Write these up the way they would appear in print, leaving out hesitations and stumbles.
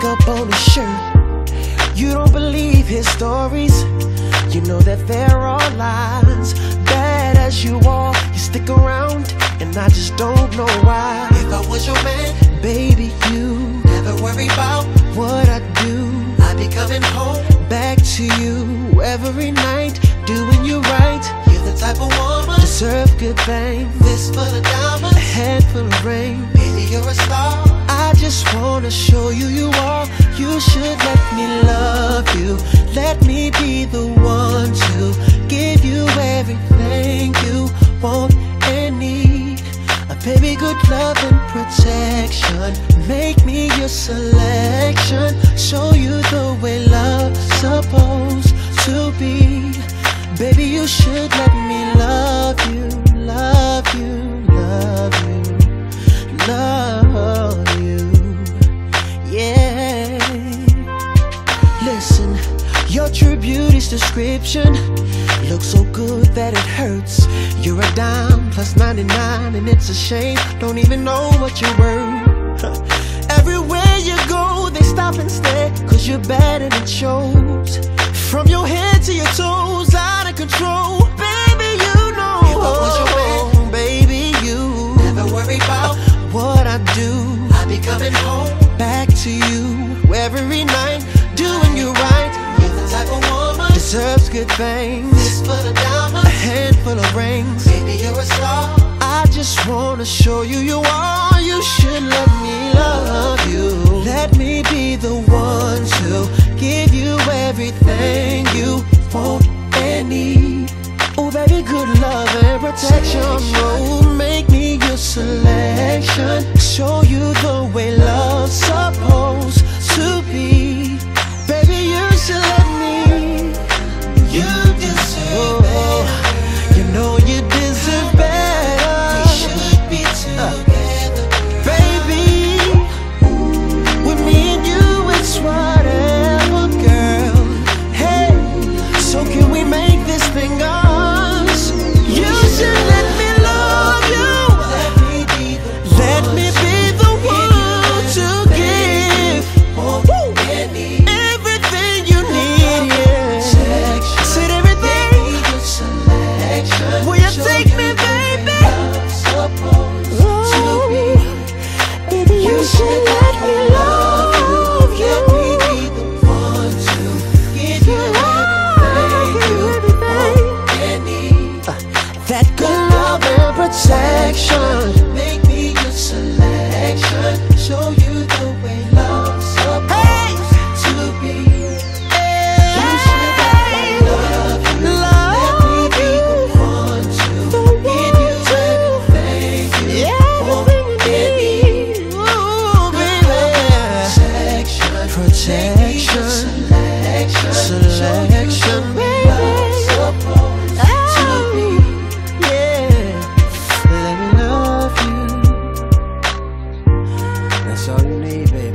up on his shirt. You don't believe his stories, you know that there are lies. Bad as you are, you stick around, and I just don't know why. If I was your man, baby, you never worry about what I do. I'd be coming home back to you every night, doing you right. You're the type of woman deserve good things, fist full of diamonds, a head full of rain. Baby, you're a star. I just wanna show you you are. You should let me love you. Let me be the one to give you everything you want and need. A baby, good love and protection. Make me your selection. Show you the way love's supposed to be. Baby, you should let me love you, love you, love you, love you, yeah. Listen, your true beauty's description looks so good that it hurts. You're a dime plus 99 and it's a shame, don't even know what you're worth. Everywhere you go they stop and stare, cause you're bad and it shows. From your head to your toes, out of control. Baby, you know. If I was your man, baby, you never worry about what I do. I'd be coming home back to you every night, doing you right. You're the type of woman deserves good things, fist full of diamonds, a handful of rings. Baby, you're a star. I just wanna show you you are. You should let me love you. Let me be the one to give you everything you want and need. Oh baby, good love and protection. Oh, make me your selection. Show you the way love's supposed to be. Baby, you should let me. You deserve better. You know you deserve better. We should be together, baby. With me and you it's whatever, girl. Hey, so can we make this thing us? You should let me love you. Let me be the one to give everything you need, yeah. Said everything. Will you take me, baby? Oh, baby, you should let me love you. Let me be the one to give you everything you want and need. That good love and protection. Make me your selection. Show you the way love's supposed to be. You should let me love you. Let me be the one to give you everything you want and need. Ooh, baby. Protection. Make me your selection. Show you the way love's supposed to be. Yeah, let me love you. That's all you need, baby.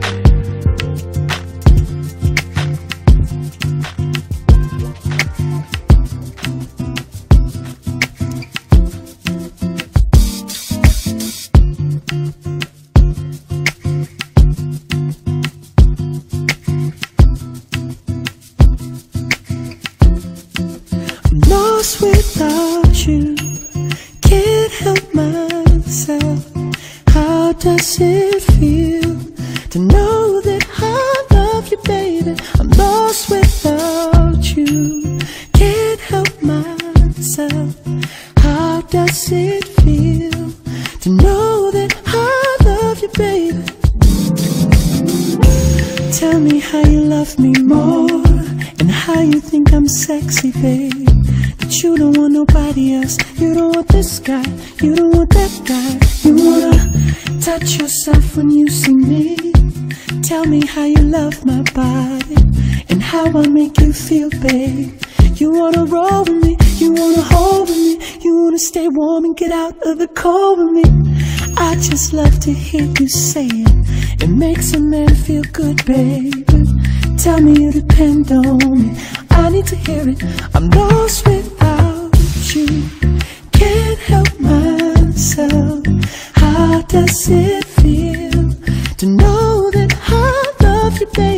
I'm lost without you, can't help myself. How does it feel to know that I love you, baby? I'm lost without you, can't help myself. How does it feel to know that I love you, baby? Tell me how you love me more, and how you think I'm sexy, babe. That you don't want nobody else, you don't want this guy, you don't want that guy. You wanna touch yourself when you see me. Tell me how you love my body, and how I make you feel, babe. You wanna roll with me, you wanna hold with me, you wanna stay warm and get out of the cold with me. I just love to hear you say it, it makes a man feel good, baby. Tell me you depend on me, I need to hear it. I'm lost without you, can't help myself. How does it feel to know that I love you, baby?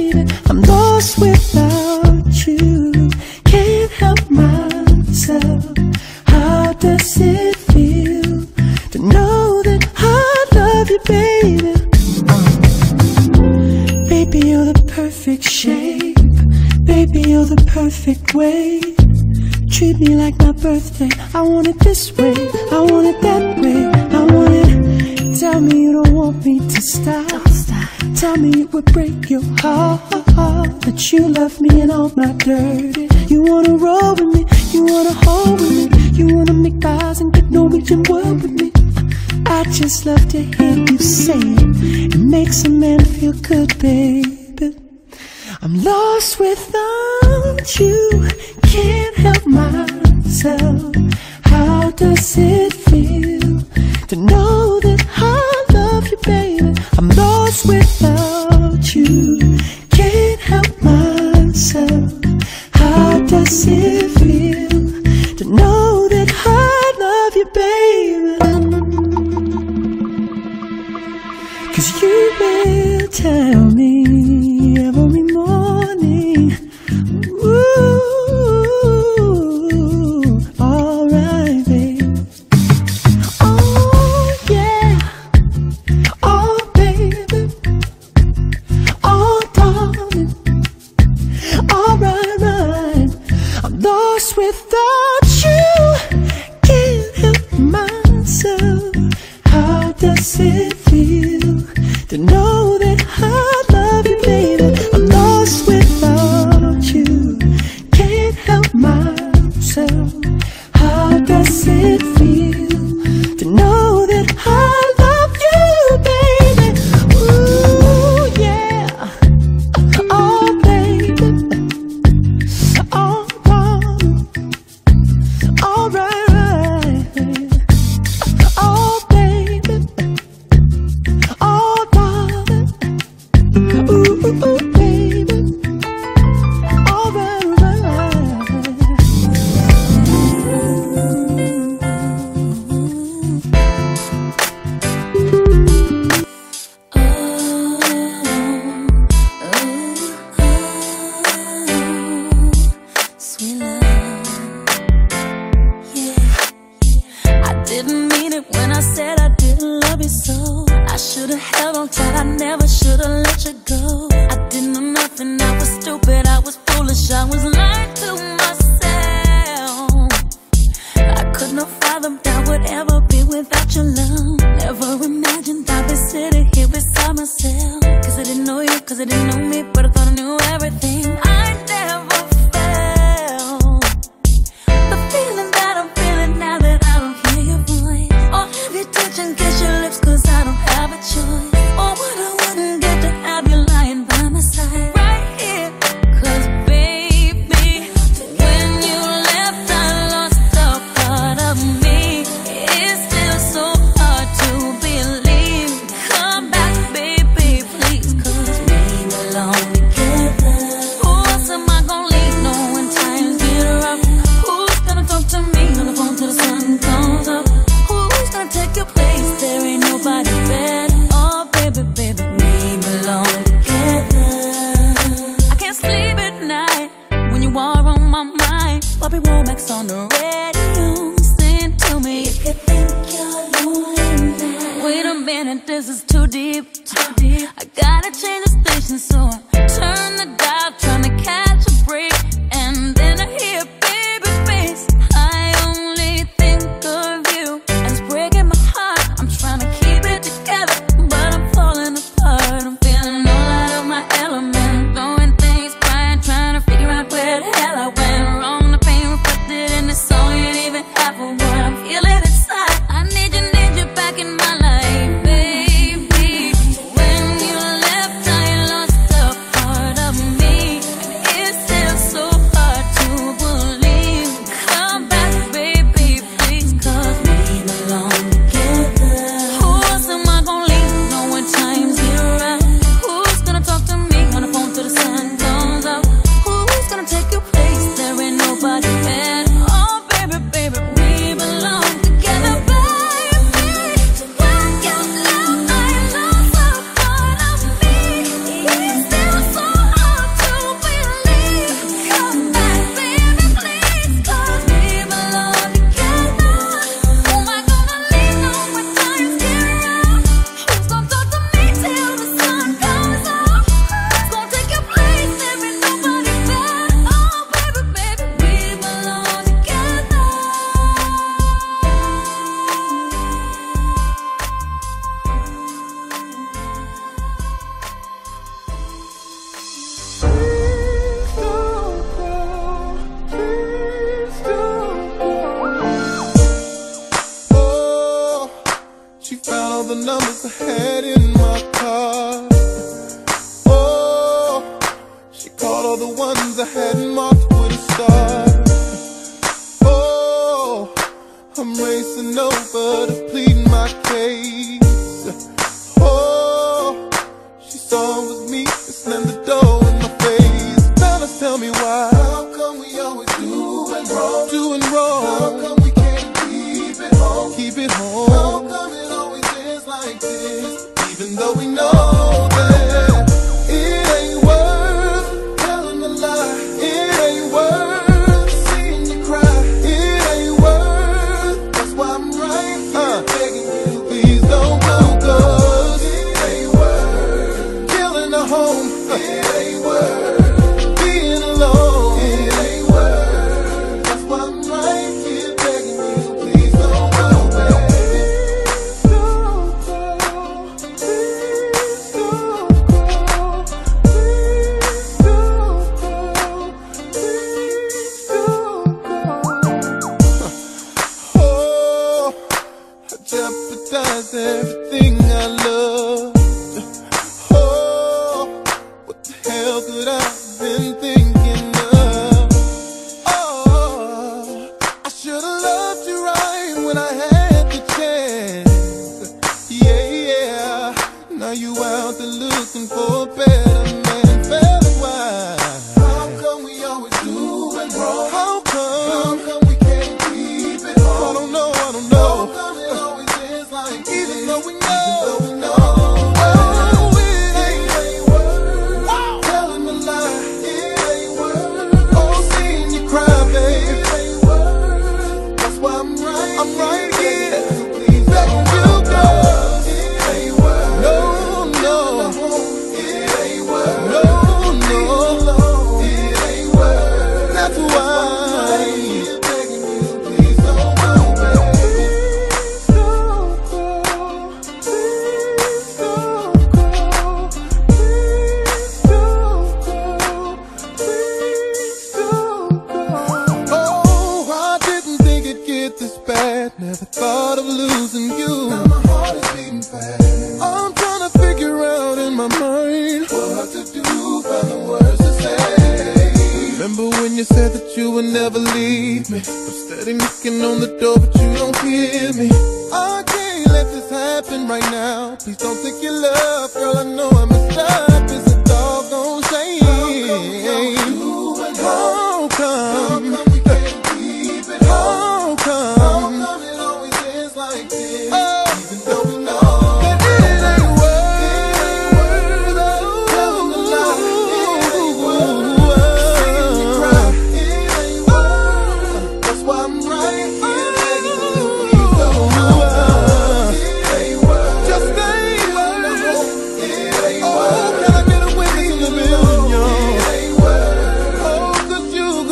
the perfect shape. Baby, you're the perfect way. Treat me like my birthday. I want it this way, I want it that way. I want it. Tell me you don't want me to stop. Tell me it would break your heart that you love me and all my dirty. You wanna roll with me, you wanna hold with me, you wanna make pies and get Norwegian wood with me. I just love to hear you say it. It makes a man feel good, baby. I'm lost without you, can't help myself. How does it feel to know that I love you, baby? I'm lost without you, can't help myself. How does it feel to know that I love you, baby? 'Cause you will tell me every morning, ooh, alright, babe. Oh yeah, oh baby, oh darling, alright, right. I'm lost without you, can't help myself. How does it feel to know that I love you, baby? I'm lost without you, can't help myself. How does it feel to know that I love you, baby? Ooh, yeah, oh, baby, oh, darling, all right, right. Oh, baby, oh, darling, ooh, ooh, baby, all right, right. Sweet love, yeah. I didn't mean it when I said I didn't love you so. I should've held on tight, I never should've let you go. I didn't know nothing, I was stupid, I was foolish, I was lying to myself. I could not fathom that would ever be without your love. Never imagined I'd be sitting here beside myself. 'Cause I didn't know you, 'cause I didn't know me, but I thought I knew everything. I never felt the feeling that I'm feeling now that I don't hear your voice, or have you touch and kiss your lips, 'cause I don't have a choice. Or would I wouldn't get to have you lying by my side right here? 'Cause baby, when you left I lost a part of me. It's still so hard to believe. Come back, baby, please, 'cause we belong together. Ooh, all the ones I hadn't marked with a star. Oh, I'm racing over to plead my case. Oh, she saw it was me and slammed the door in my face. Now let's tell me why. How come we always doing wrong? Doing wrong. How come we can't keep it home? Keep it home. How come it always is like this? Even though we know that it ain't worth telling a lie. It ain't worth seeing you cry. It ain't worth. That's why I'm right here begging you, please don't go. 'Cause it ain't worth killing a home. It ain't worth being alone. It ain't worth. That's why I'm right here begging you, please don't go, baby. Please don't go. Please don't go. Please don't go. Please don't go. Oh, I jeopardized everything I loved. Oh, what the hell could I have been thinking of? Oh, I should've loved you right when I had the chance. Yeah, yeah. Now you out there looking for a better man. Fella, why? How come we always doing wrong? How come we can't keep it home? I don't know, I don't know. How come it always is like this? Even though we know. Oh, it ain't worth telling a lie. It ain't worth. Oh, seeing you cry, babe. It ain't worth. That's why I'm right here. Please letting you go. It ain't worth. No, no. It ain't worth. No, no. It ain't worth. That's why I'm here begging you, please don't go, baby. Please don't go. Please don't go. Please don't go. Please don't go. Oh, I didn't think it'd get this bad. Never thought of losing you. Now my heart is beating fast. I'm trying to figure out in my mind what to do, find the words to say. Remember when you said that you would never leave me? I'm steady knocking on the door, but you don't hear me. I can't let this happen right now. Please don't take your love, girl. I know I messed up. It's a doggone shame. How come we can't keep it home? How come it always is like this? Even though we know that it ain't worth telling a lie. It ain't worth seeing you cry. It ain't worth. That's why I'm right here begging you, please don't go. It ain't worth. Just ain't worth. It ain't worth. Can I get a witness in the building, y'all? It ain't worth. Oh, 'cause you're my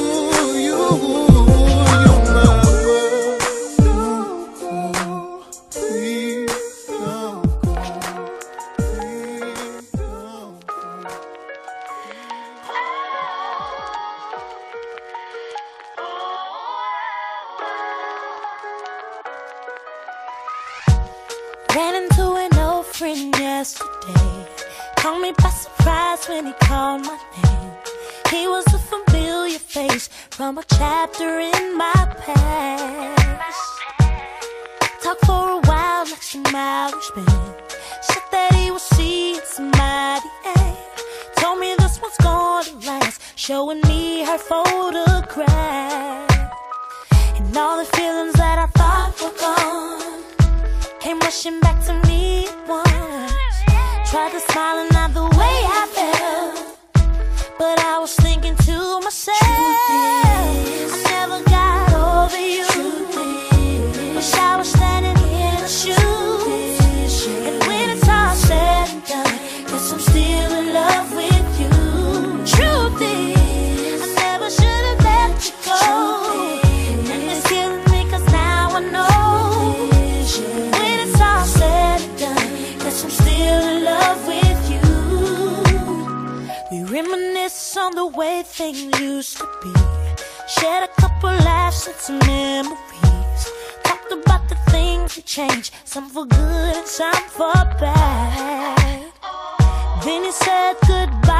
world. Don't go. Please don't go. Please don't go. Ran into an old friend yesterday. Caught me by surprise when he called my name. He was a familiar face from a chapter in my past. Talked for a while like some Irishman. Said that he was seeing somebody and told me this one's gonna last, showing me her photograph. And all the feelings that I thought were gone came rushing back to me at once. Tried to smile and not the way I felt, but I was thinking to myself, I never got over you. Wish I was standing in the shoes. And when it's all said and done, guess I'm still in love with you. Truth is, I never should have let you go. And it's killing me 'cause now I know. When it's all said and done, guess I'm still in love with you. We reminisce on the way things used to be. Shared a couple laughs and some memories. Talked about the things we changed, some for good and some for bad. Then he said goodbye and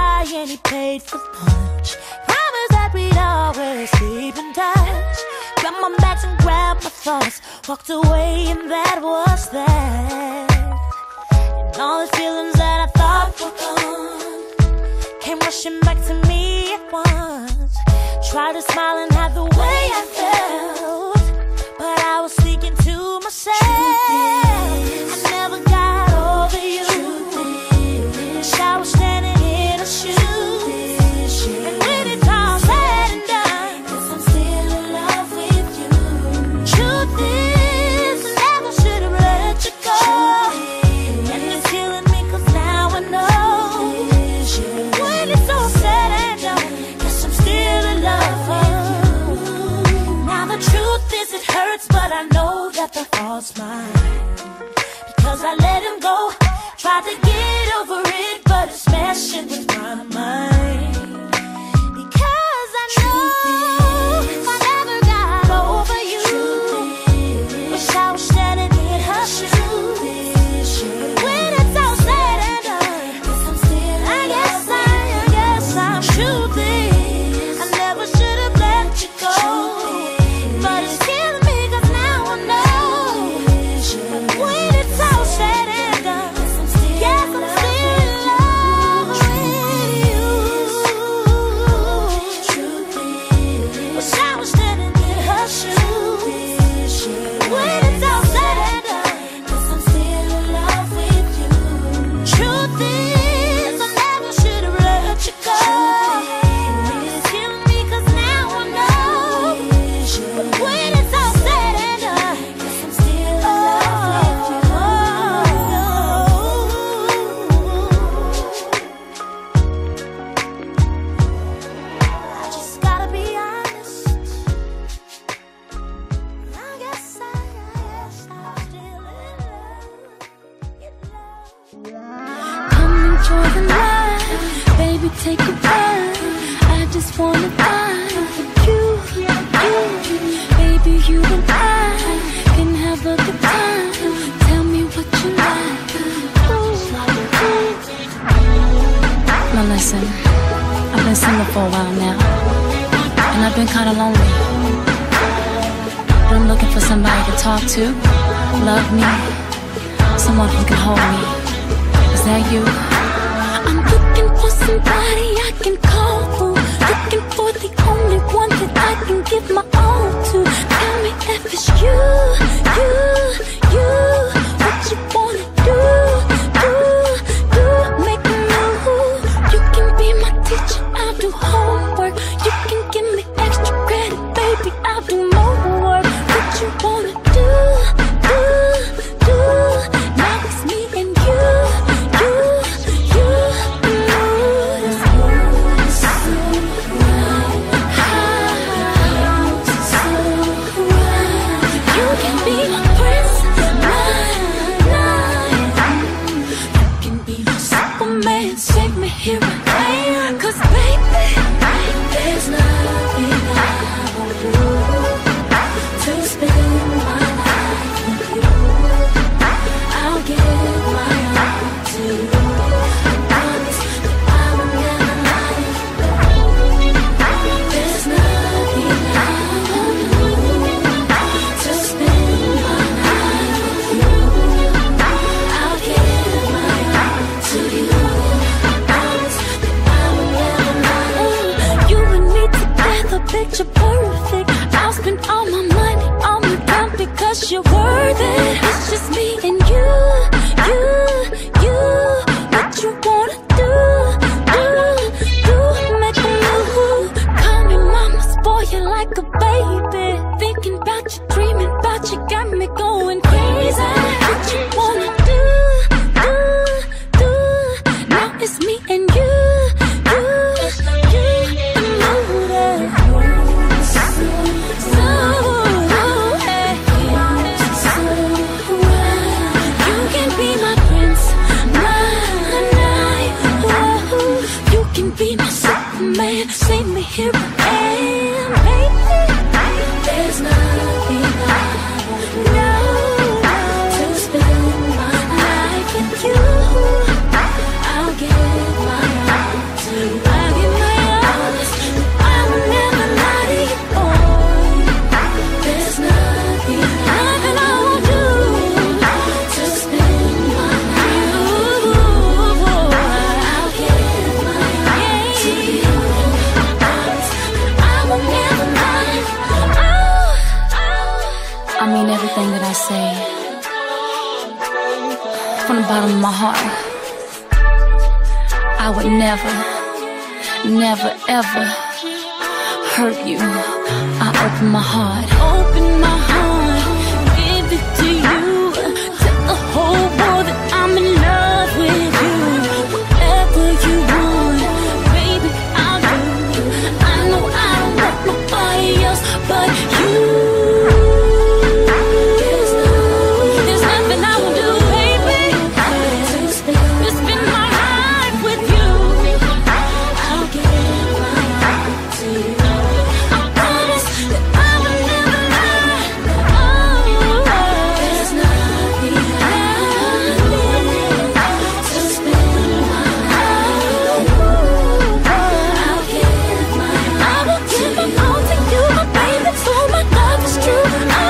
finally paid for lunch. Promised that we'd always keep in touch. Grabbed my bags and grabbed my thoughts, walked away and that was that. And all the feelings that I thought were gone came rushing back to me at once. Tried to smile and hide the way I felt, but I was speaking to myself. I never got over you. Wish I was standing in a shoe. And when it's all said and done, guess I'm still in love with you. Truth is, I never should have let you go. And it's killing me 'cause now I know. When it's all said and done, guess I'm still in love with you. Now the truth is it hurts, but I know that the fault's mine. Because I let him go, tried to get over it, but it's messing with my mind. Because I know I never got over you. Wish I was standing in her shoes. When it's all said and done, I guess I'm truth is, I never should have let you go. But it's killing me 'cause now I know. When it's all said and done, yes, I'm still in love with you. Wish I was standing in her shoes. When it's all said and done, yes, I'm still in love with you. Truth is, I never should have let you go. It's killing me 'cause now I know. When it's all said and done, yes, I'm still in love with you. I just gotta be honest. I guess I'm still in love. Come enjoy the night, baby, take a ride. I just wanna ride with you. Baby, you and I can have a good time. Tell me what you like. Now listen, I've been single for a while now, and I've been kinda lonely. But I'm looking for somebody to talk to, love me, someone who can hold me. Is that you? I'm looking for somebody I can call for, looking for the only one that I can give my all to. Tell me if it's you. What you wanna do, make a move. You can be my teacher, I'll do homework. You can give me extra credit, baby, I'll do more work. What you wanna do. Now it's me and you. You can be my prince, you can be my Superman, save me here I am. 'Cause baby, there's nothing I won't do to spend my life with you. I'll give my all to you. I promise that I will never lie. There's nothing I won't do to spend my life with you. I'll give my all to you. I promise that I will never lie. You and me together, picture perfect. I'll spend all my money on you down because you're worth it. It's just me and you. What you wanna do, make a move. Call me mama, spoil you like a baby. Thinking about you, dreaming about you, got me going crazy. What you wanna do, now it's me and you. You can be my prince, you can be my Superman, save me here I am, baby. There's nothing I won't do to spend my life with you. I'll give my all to you. say, from the bottom of my heart, I would never, never, ever hurt you. I open my heart, give it to you. Tell the whole world that I'm in love with you. Whatever you want, baby, I'll do. I know I don't want nobody else but you. There's nothing I will do, baby, to spend my life with you. I'll give my heart to you. I promise that I will never lie. Oh, there's nothing I will do to spend my life. I'll give my heart. I will give my all to you, my baby, so my love is true.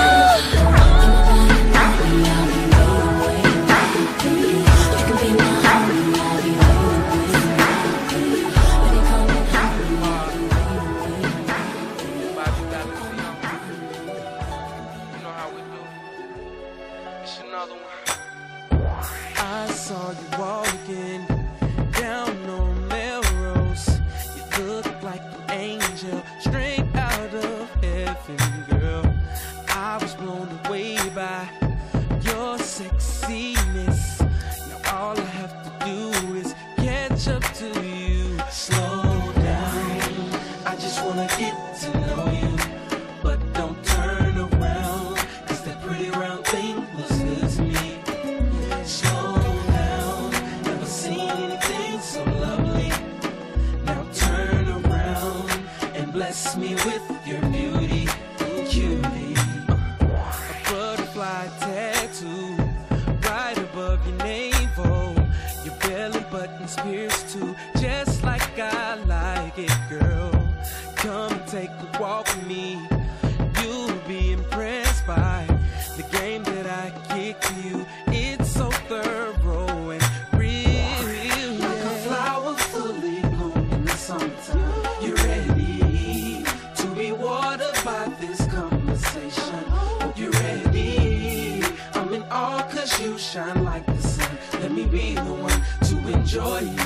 I saw you walking down on Melrose. You look like an angel straight out of heaven, girl. I was blown away by your sexiness. Now all I have to do is catch up to you. Slow down, I just wanna get to know you. But don't turn around, 'cause that pretty round thing looks good to me. Slow down, never seen anything so lovely. Now turn around and bless me with your beauty, cutie. A butterfly tattoo right above your navel. Your belly button's pierced too, just like I like it, girl. Come and take a walk with me. You'll be impressed by the game that I kick to you. It's so thorough and real. Like a flower fully bloomed in the summertime. You ready to be watered by this conversation? Hope you're ready. I'm in awe 'cause you shine like the sun. Let me be the one to enjoy you.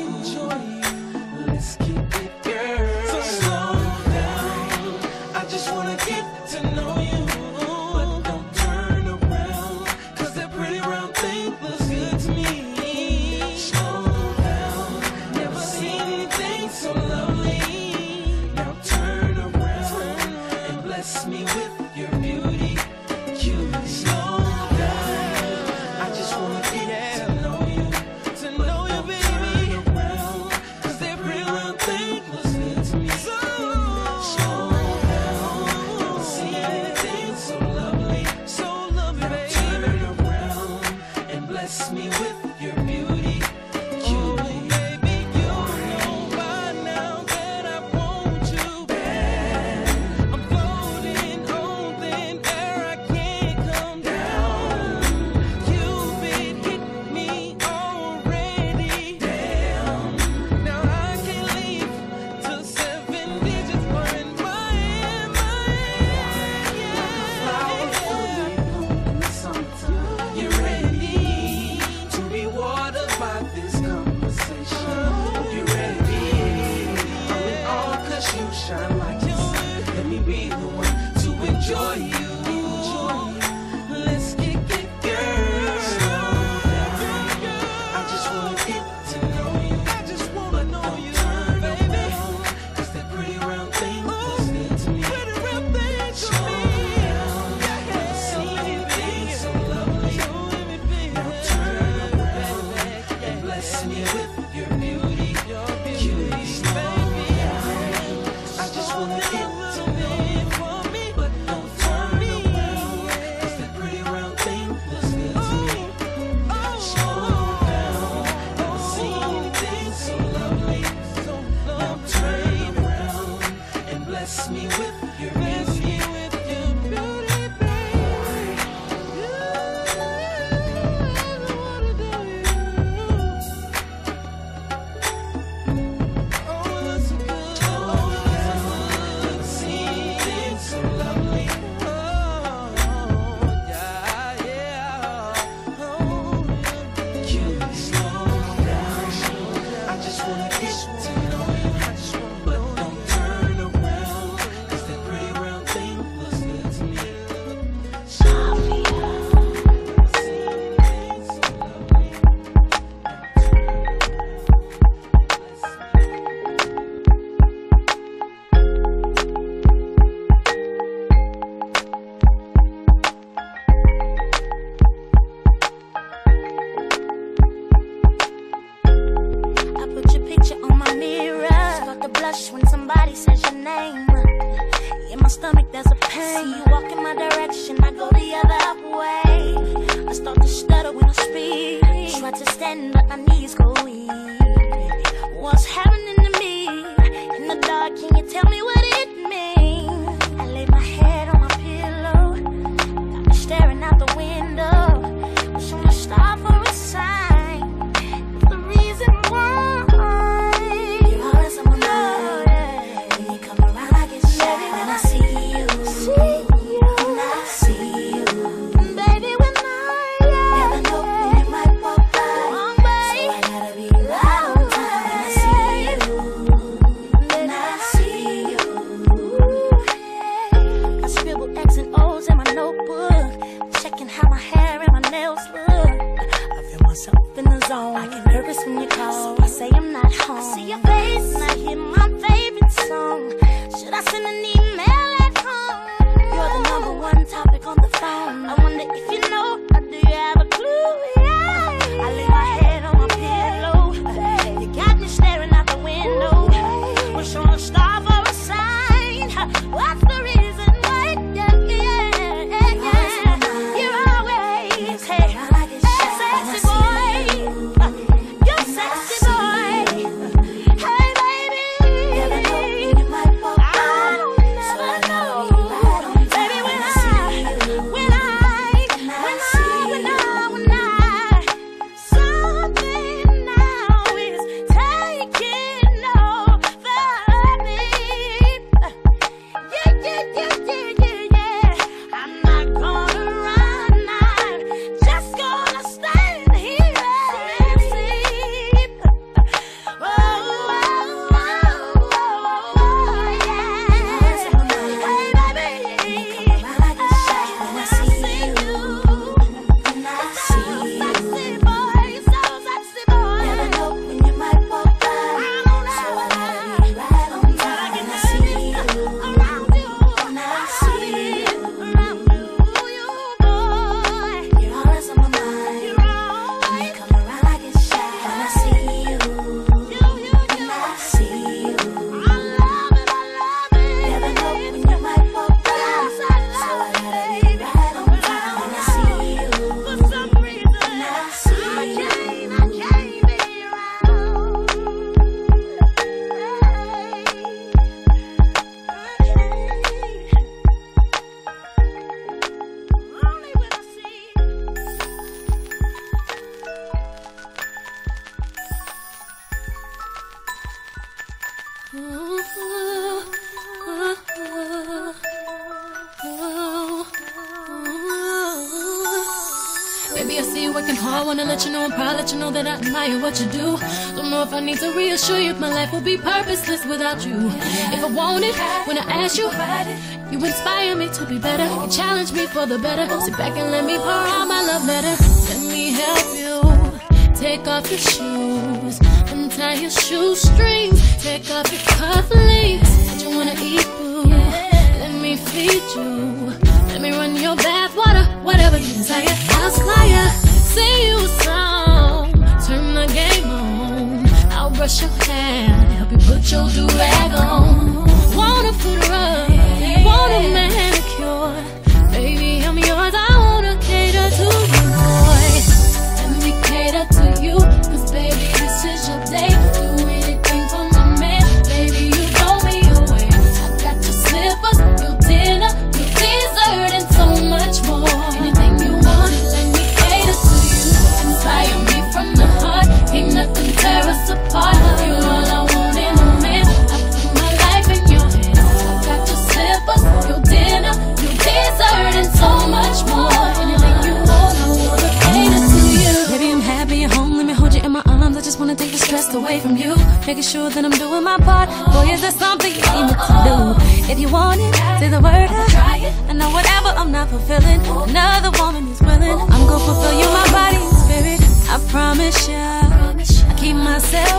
Let's keep it, girl. So slow down, I just wanna get to know you. But don't turn around, 'cause that pretty round thing looks good to me. Slow down, never seen anything so lovely. Now turn around and bless me with your beauty, cutie. Slow down, I just wanna get to know you. But don't turn around, 'cause that pretty round thing looks good to me. Slow down, never seen anything so lovely. Now turn around and bless me with your beauty, cutie. Baby, you know by now that I want you bad. I'm floating on thin air, I can't come down. Cupid hit me already. Damn, now I can't leave till 7 digits are in my hand, Flower fully bloomed in the summertime. You ready to be watered by this conversation? You ready? I'm in awe 'cause you shine like the sun. Let me be the one to enjoy you. Let's kick it, girl. Slow down, I just wanna get to know you. But don't turn around, 'cause that pretty round thing looks good to me. Slow down, never seen anything so lovely. Now turn around and bless me with your beauty, cutie. Slow down, I just wanna get to know you. But don't turn around, 'cause that pretty round thing looks good to me. Slow down, never seen anything so lovely. Now turn around and bless me with your beauty, Never seen anything so lovely. Oh, yeah. rush when somebody says your name. In my stomach there's a pain. You walk in my direction, I go the other way. I start to stutter when I speak. Try to stand but my knees go weak. What's happening to me? In the dark, can you tell me what it means? I lay my head on my pillow, got me staring out the window. Wish on a star for a sign. It's the reason why you're always on my mind. When you come around, I get shy when I see you. When I see you, baby, when I never know when you might walk by. Wrong way, so I gotta be right on time. When I see you, when I see you, I scribble X and O's in my notebook, checking how my hair and my nails look. I feel myself in the zone. I get nervous when you call, so I say I'm not home. I see your face and I hear my favorite song. Should I send an email at home? You're the #1 topic on the phone. I wonder if you know, or do you have a clue? Yeah. I lay my head on my pillow. You got me staring out the window. Wish on a star for a sign. What's the reason why? You're always sexy boy. You're sexy boy. Hey baby, never know when you might walk by. I don't never know. Baby, when I something now is taking over me. Yeah. I'm not gonna run, I'm just gonna stand here and sleep. Oh, yeah. Hey, baby, when I see you, when I see you, sexy boy, so sexy boy. Never know when you might walk by. I don't know, so I gotta be right on time. When I see you, around you, when I see you, around you, boy. You're always on my mind. You're always. When you come around, I get shy. When I see you, when I see you, I love it. Never know when you might walk by. So I gotta be right on time. When I see you, for some reason, when I see you, I can't be around. Only when I see you. Baby, I see you working hard, wanna let you know I'm proud, let you know that I admire what you do. Don't know if I need to reassure you if my life will be purposeless without you. If I want it, when I ask you, you inspire me to be better. You challenge me for the better. Sit back and let me pour out my love letter. Let me help you. Take off your shoes, untie your shoestrings. Take off your cufflinks. Said you wanna eat food, let me feed you. Let me run your bath water, whatever you desire. I'll supply ya. Sing you a song, turn the game on. I'll brush your hair, help you put your do-rag on. Want a foot rub, want a manicure. Baby, I'm yours, I wanna cater to you, boy. Let me cater to you, cause baby, this is your day. Do anything for my man, baby, you blow me away. I got your slippers, your dinner, your dessert, and so much more. Anything you want, let me cater to you. Inspire me from the heart, ain't nothing tear us apart. You're all I want in a man, I put my life in your hands. I got your slippers, your dinner, your dessert, and so much more. Anything you want, I wanna cater to you. Baby, I'm happy you're home, let me hold you in my arms. I just wanna take the stress away from you, making sure that I'm doing my part. Boy, is there something you need me to do? If you want it, say the word. I know whatever I'm not fulfilling, another woman is willing. I'm gonna fulfill you, my body and spirit. I promise ya, I keep myself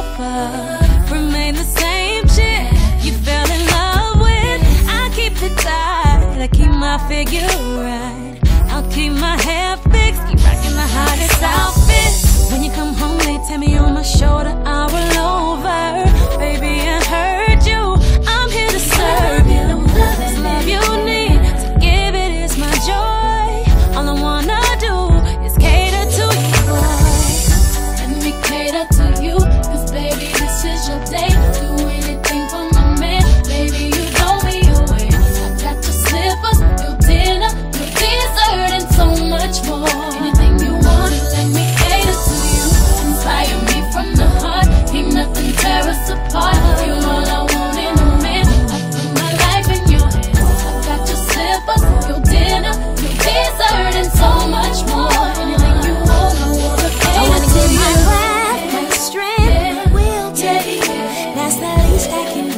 up, remain the same chick you fell in love with. I keep it tight, I keep my figure right. I'll keep my hair fixed, keep rocking the hottest outfits. When you come home, they tell me on my shoulder, I roll over. Baby, I heard you.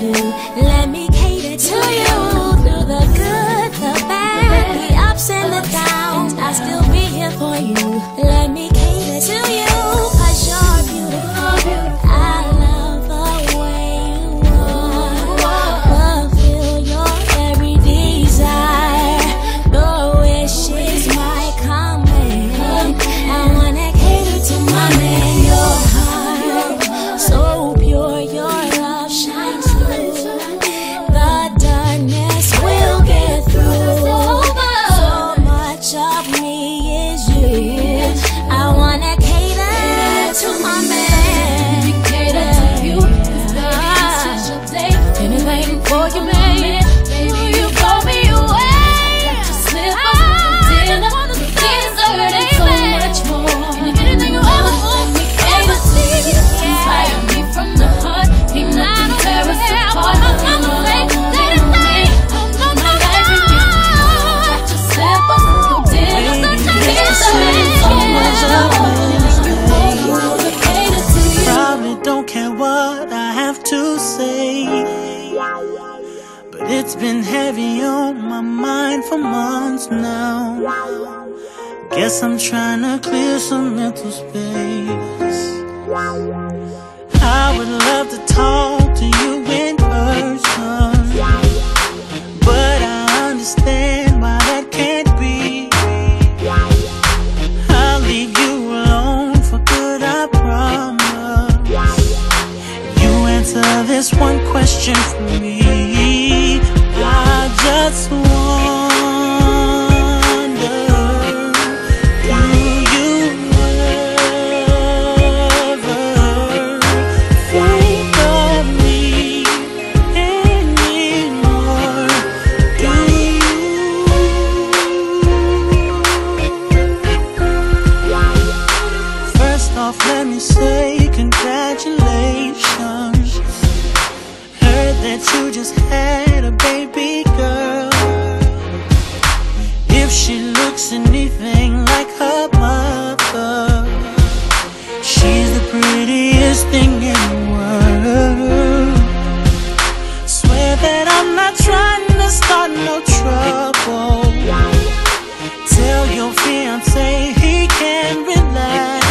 you. Let me cater to you through the good, the bad, the ups and the downs. I'll still be here for you. Let me cater to you, 'cause you're beautiful. I love the way you are. Fulfill your every desire. Your wishes might come in. I wanna cater to my man. Your heart so pure, your love shines through. The darkness will get through. So much of me is you. I wanna cater to my man. Cater to you. Anything for you, man. Baby, you blow me away. Got to slip up dinner, dessert, and so much more. Anything you ever want me, ever see. Inspire me from the heart. Ain't nothing tear us apart. My mama say, let it stay. My life in you. Got to slip up dinner, dessert, so much more. Anything you want, cater to you. Probably don't care what I have to say, but it's been heavy on my mind for months now. Guess I'm trying to clear some mental space. I would love to talk to you in person, but I understand why that can't be. I'll leave you alone for good, I promise. You answer this one question for me. I just wonder, do you ever think of me anymore? Do you? First off, let me say congratulations. Heard that you just had a baby girl. If she looks anything like her mother, she's the prettiest thing in the world. Swear that I'm not trying to start no trouble. Tell your fiance he can relax.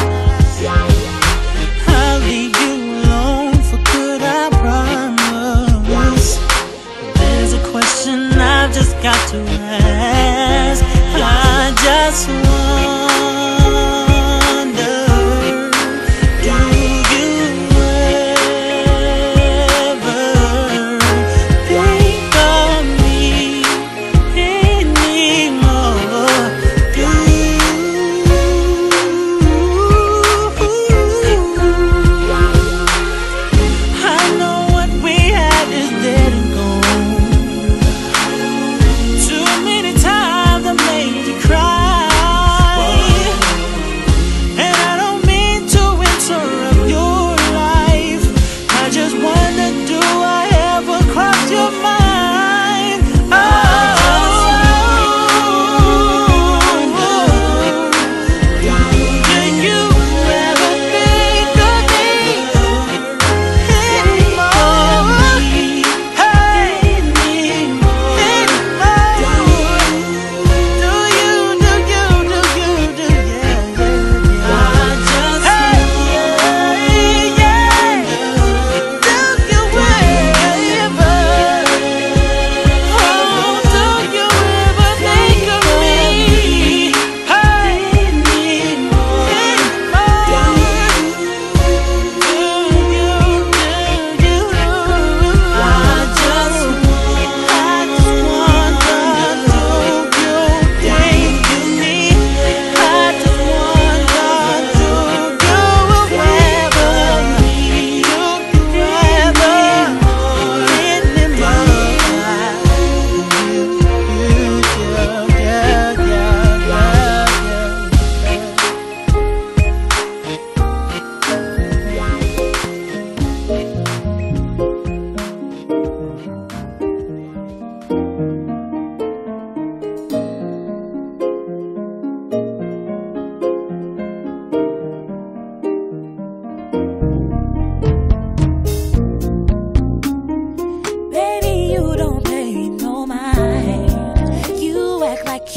I'll leave you alone for good, I promise. There's a question I've just got to ask. I just wonder, do you ever think of me anymore? Do you? I know what we had is dead and gone. Too many times I made you cry.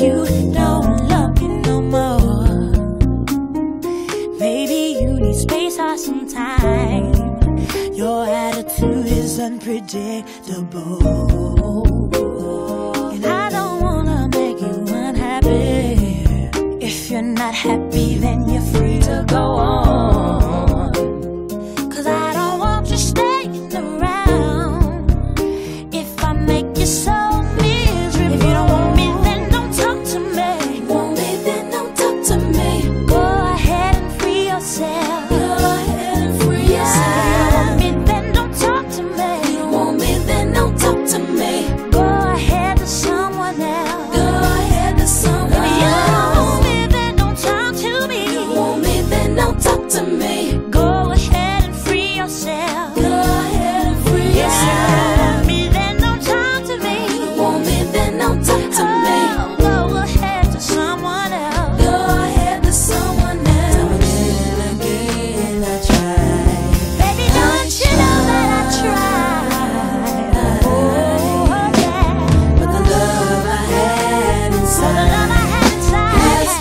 you don't love me no more. Maybe you need space or some time. Your attitude is unpredictable, and I don't wanna make you unhappy. If you're not happy, then you're free to go on. 'Cause I don't want you staying around if I make you so miserable. If you don't want me, then don't talk to me. If you want me, then don't talk to me. Go ahead and free yourself. Go ahead and free yourself. If you don't want me, then don't talk to me. If you don't want me, then don't talk to me. Go ahead to someone else. Go ahead to someone else. If you don't want me, then don't talk to me. If you want me, then don't talk to me. Go ahead and free yourself. Go ahead and free yourself. If you don't want me, then don't talk to me. If you want me, then don't talk to me. Go ahead to someone else. Go ahead to someone else. Again, I tried. Baby, don't you know that I tried? Oh, yeah. But the love I had inside, has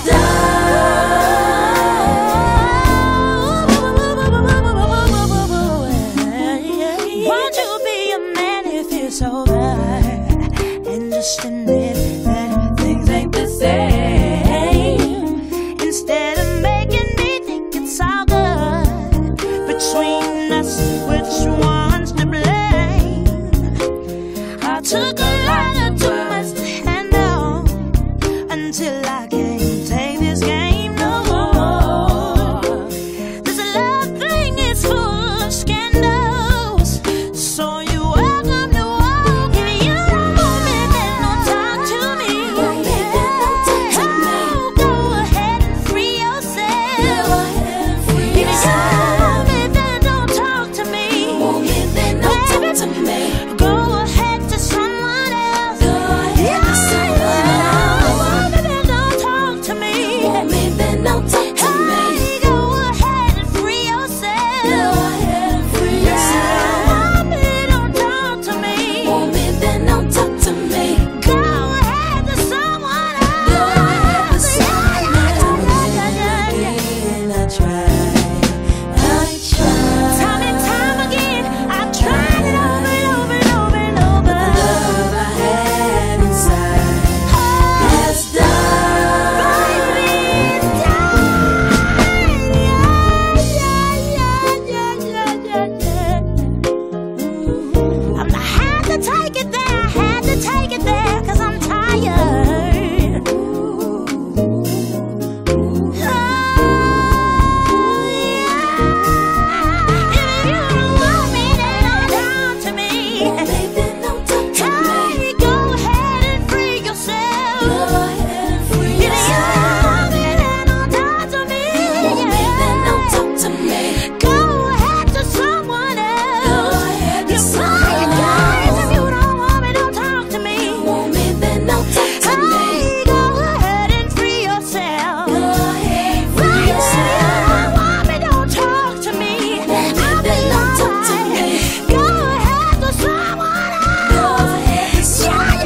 died. Won't you be a man if it's over, and just admit that things ain't the same, instead of making me think it's all good between us, which one's to blame? I took a lot of too much to handle until I can't take this game no more. This love thing is full of scandals, so you welcome to walk. If you don't want me, then don't talk to me. Go ahead and free yourself. Go ahead and free yourself. If you don't want me, then don't talk to me. Want me, then don't talk to me. Go ahead to someone else. Go ahead to someone else. Want me, then don't talk to me. Want me, then don't talk to me. Go ahead and free yourself. Go ahead and free yourself. Want me, don't talk to me. Want me, then don't talk to me. Go ahead to someone else. Go ahead to someone else. Again, I tried. Time and time again, I've tried it over and over and over and over. But the love I had inside has died. Baby, it's died. I had to take it there, I had to take it there, 'cause I'm tired. If you don't want me, then don't talk to me. Hey, go ahead and free yourself. If you don't want me, then don't talk to me. Go ahead to someone else. You're playing games. If you don't want me, don't talk to me. Hey, go ahead and free yourself. If you don't want me, don't talk to me. I'll be alright. Go ahead to someone else. Yeah.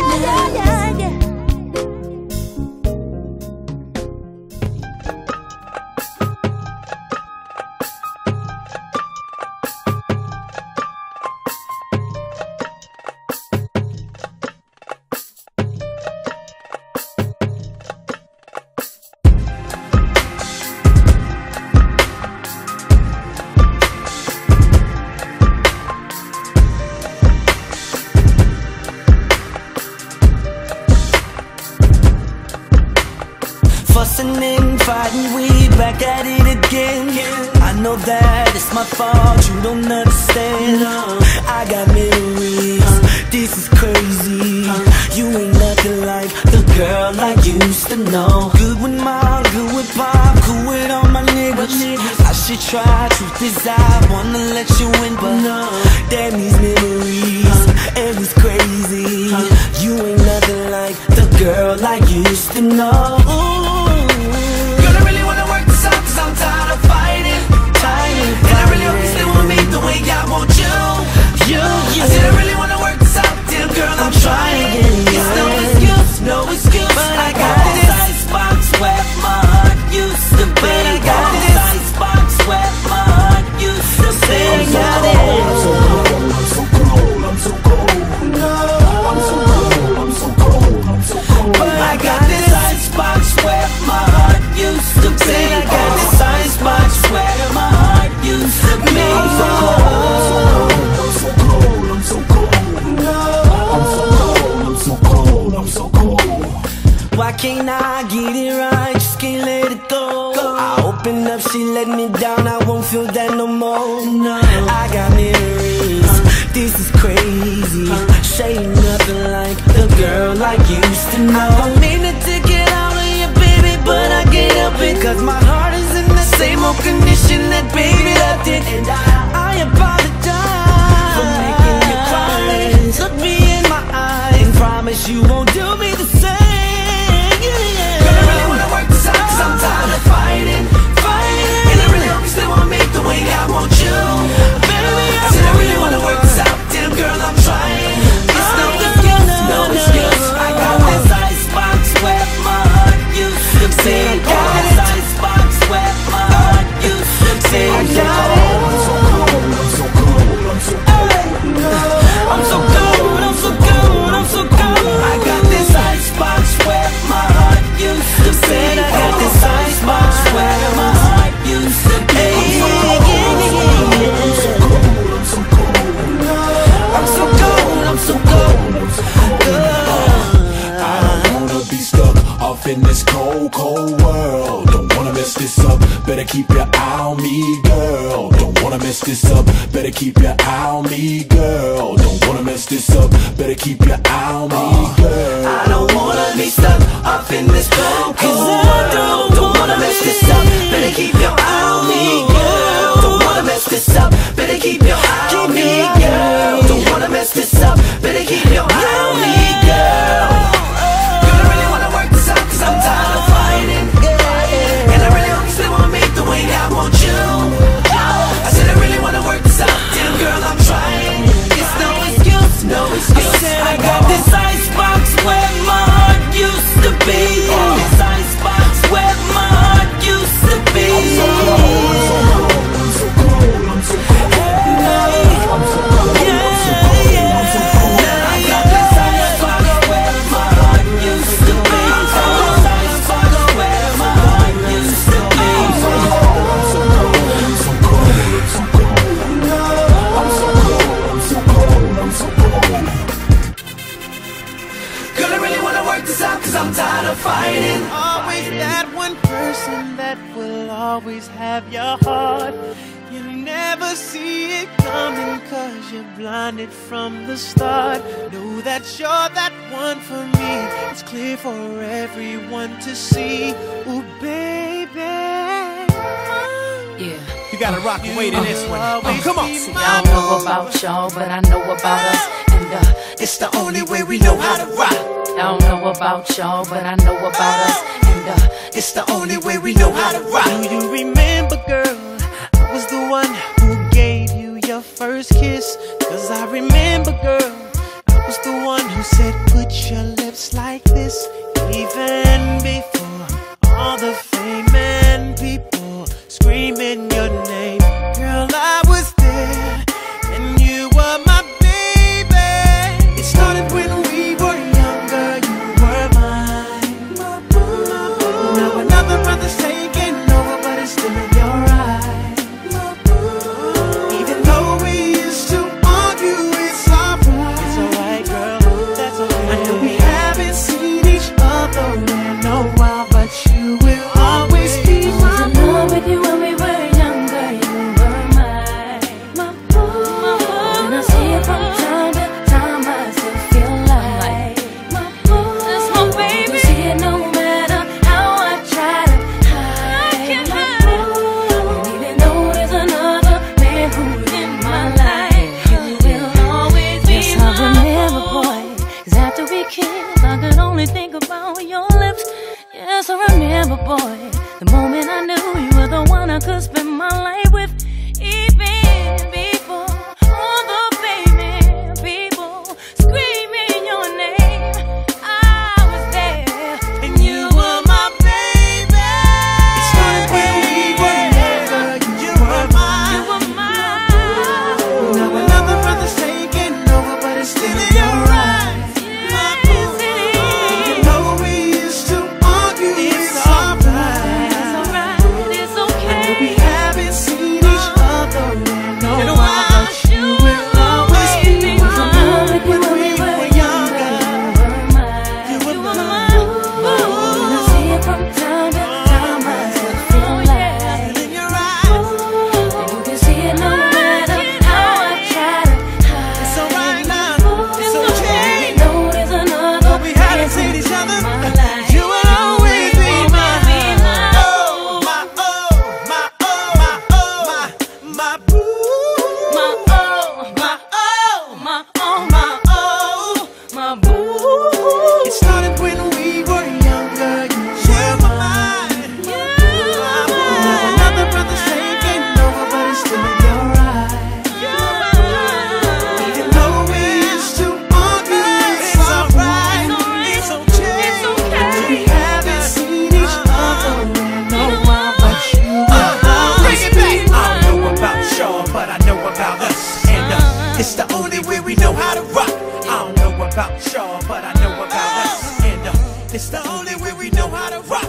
Fussing and fighting, we back at it again. I know that it's my fault, you don't understand. I got memories, this is crazy. You ain't nothing like the girl I used to know. Good with mom, good with pop, cool with all my niggas. I should try, truth is I wanna let you in, but no. Damn these memories, and it's crazy. You ain't nothing like the girl I used to know. Girl, I really wanna work this out, 'cause I'm tired of fighting. And I really hope you still want me the way I want you. I said I really wanna work this out, damn girl, I'm trying. It's no excuse, but I got it. can't I get it right? Just can't let it go. I open up, she let me down. I won't feel that no more. No, I got memories. This is crazy. She ain't nothing like the girl I used to know. I needed to get out of you, baby, but I can't help it. Cause my heart is in the same old condition that baby left it. And I apologize for making you cry. Look me in my eyes and promise you won't do me the same. Girl, I really wanna work this out, cause I'm tired of fighting. And I really hope you still want me the way I want you. I said I really wanna work this out. Damn girl, I'm trying. It's no excuse, no excuse. I got this icebox where my heart used to be. I got this icebox where my heart used to be. I got it. I'm so cold, I'm so cold, I'm so cold. I'm so cold, I'm so cold, I'm so cold. I got this icebox where my heart used to be. I got this icebox where my heart used to be. I'm so cold, I'm so cold. I'm so cold, I'm so cold. I don't wanna be stuck off in this cold, cold world. Don't wanna mess this up, better keep your eye on me, girl. Don't wanna mess this up, better keep your eye on me, girl. Don't wanna mess this up, better keep your eye on me, girl. I don't wanna be stuck off in this cold, cold world. Don't wanna mess this up, better keep your eye on me, girl. Don't wanna mess this up, better keep your eye on me, girl. Don't wanna mess this up, better keep your eye on me, girl. Girl, I really wanna work this out, cause I'm tired of fighting. And I really hope you still want me the way I want you. I said I really wanna work this out, damn girl, I'm trying. It's no excuse, no excuse. I got this icebox where my heart used to be. This icebox where my heart used to be. I'm so cold, I'm so cold, I'm so cold, I'm so cold. I'm so cold, I'm so cold, I'm so cold. I got this icebox where my heart used to be. This icebox where my heart used to be. I'm so cold, I'm so cold, I'm so cold, I'm so cold. I'm so cold, I'm so cold, I'm so cold. Girl, I really wanna work this out, cause I'm tired of fighting. Always that one person that will always have your heart. You never see it coming cause you're blinded from the start. Know that you're that one for me. It's clear for everyone to see. Ooh, baby. Yeah. You gotta rock and wait in this one. Oh, come on. See, I don't know about y'all, but I know about us. And It's the only way we know how to rock. I don't know about y'all, but I know about us. And It's the only way we know how to rock. Do you remember, girl? I was the one who gave you your first kiss. Cause I remember, girl, I was the one who said put your lips like this. Even before all the fame and people screaming your name. Girl, I was there and you were my baby. It started when we were younger, you were mine. Now another brother's taking over, but it's still in your eyes. Even though we used to argue, it's alright. It's alright, girl, that's okay. I know we haven't seen each other in a while, but you will always be my I was in love with you when we were younger. You were mine, my boo. And I see it from time to time. I still feel like my boo. That's my baby. You see it no matter how I try to hide. I can't hide it. And even though there's another man who's in my life, you will always be yes, my I remember, boy. Cause after we kissed, I could only think about your lips. Yes, I remember, boy, the moment I knew you were the one I could spend my life with. Even before all the famous people screaming your name, I was there, and you were my baby. It started when we were younger, you were mine. you were mine. Now another brother's taking over, but it's still in your eyes. Yes, it is. Even though we used to argue, it's alright. It's alright, it's okay. We haven't seen each about y'all, but I know about us. And it's the only way we know how to rock.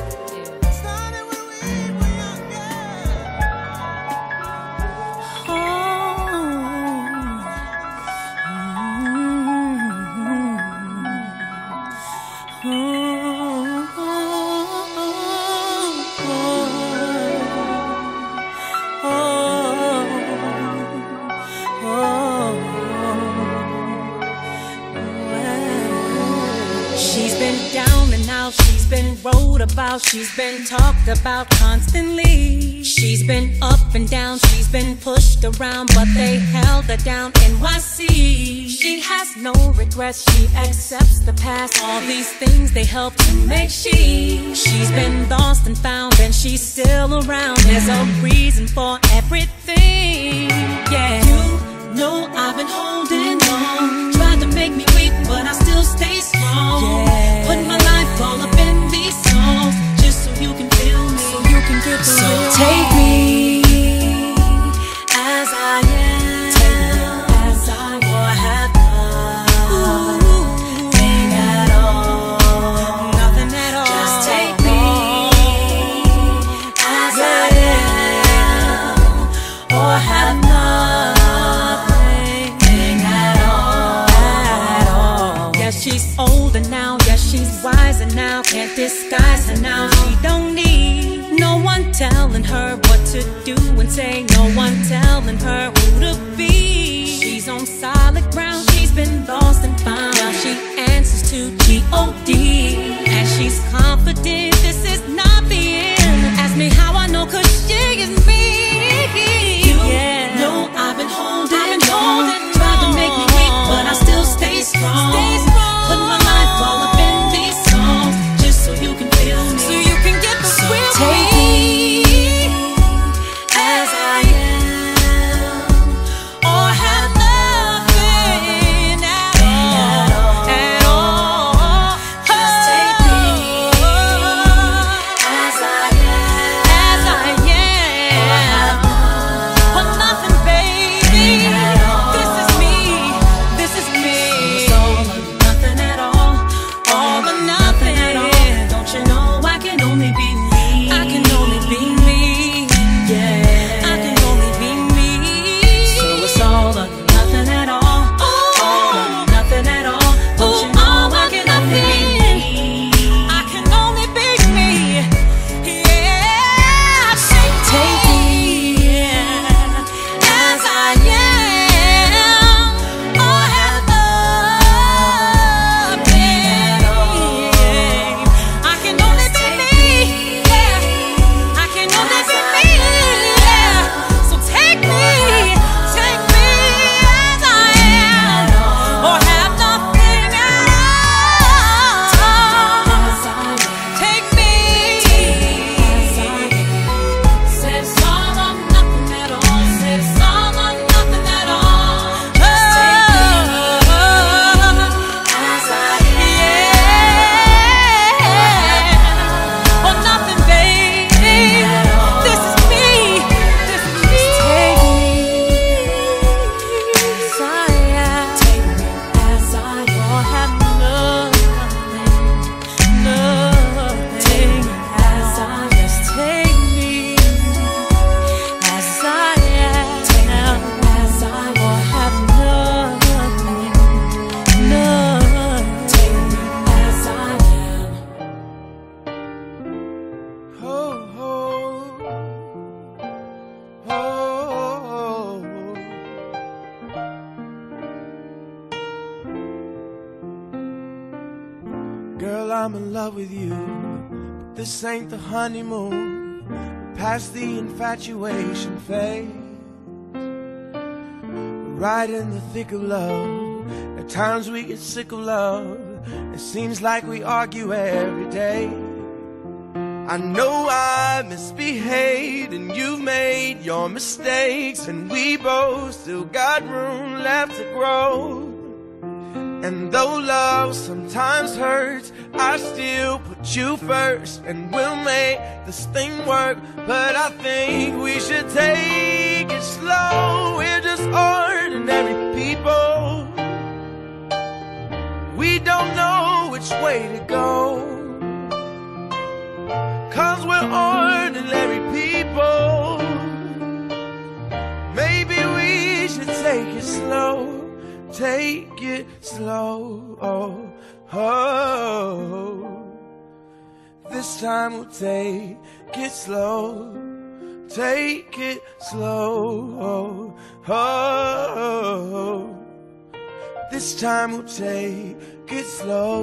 She's been down and out, she's been wrote about, she's been talked about constantly. She's been up and down, she's been pushed around, but they held her down. NYC, she has no regrets, she accepts the past. All these things, they help to make she's been lost and found, and she's still around. There's a reason for everything, yeah. You know I've been holding on, tried to make me weak, but I still stay strong. Yeah. Put my life all up in these songs, just so you can feel me, so you can get the so real. Take me as I am, take me as I or have nothing at all, nothing at all. Just take me as I am, or have nothing at all. Yeah, she's older now, yeah, she's wiser now, can't disguise her now. She don't need no one telling her what to do and say, no one telling her who to be. She's on solid ground, she's been lost and found. Now she answers to G-O-D, and she's confident this is not the end. Ask me how I know, cause she is me. You know I've been holding on, tried to make me weak, but I still stay strong. Put my life all up in these songs, just so you can feel me, so you can get the real. Take me as I am, or have nothing at all. Just take me as I am, or nothing, baby. This is me, this is me. So nothing at all or nothing at all. Don't you know I can only be me? I can only be me. Yeah, I can only be me. So it's all or nothing at all, all or nothing at all. Don't you know I can only be me? I can only be me. Yeah, take me as I am, or have nothing. I can only be me. Yeah, I can only be me. Yeah, so take me as I am, or have nothing at all. Take me as I am. Said it's all or nothing at all. Said it's all or nothing at all. Just take me as I am, or nothing, baby. This is me. This is me. Take me as I am. Take me as I am, or have nothing, nothing. Take me as I am. Just take me as I am. Take me as I am, or have nothing, nothing. Take me as I am. Oh, oh, oh. Girl, I'm in love with you, but this ain't the honeymoon. Past the infatuation phase, right in the thick of love. At times we get sick of love. It seems like we argue every day. I know I misbehaved and you've made your mistakes, and we both still got room left to grow. And though love sometimes hurts, I still put you first, and we'll make this thing work. But I think we should take it slow. We're just ordinary people. We don't know which way to go, 'cause we're ordinary people. Maybe we should take it slow, take it slow. Oh, oh. This time we'll take it slow, take it slow. Oh, oh. This time we'll take it slow.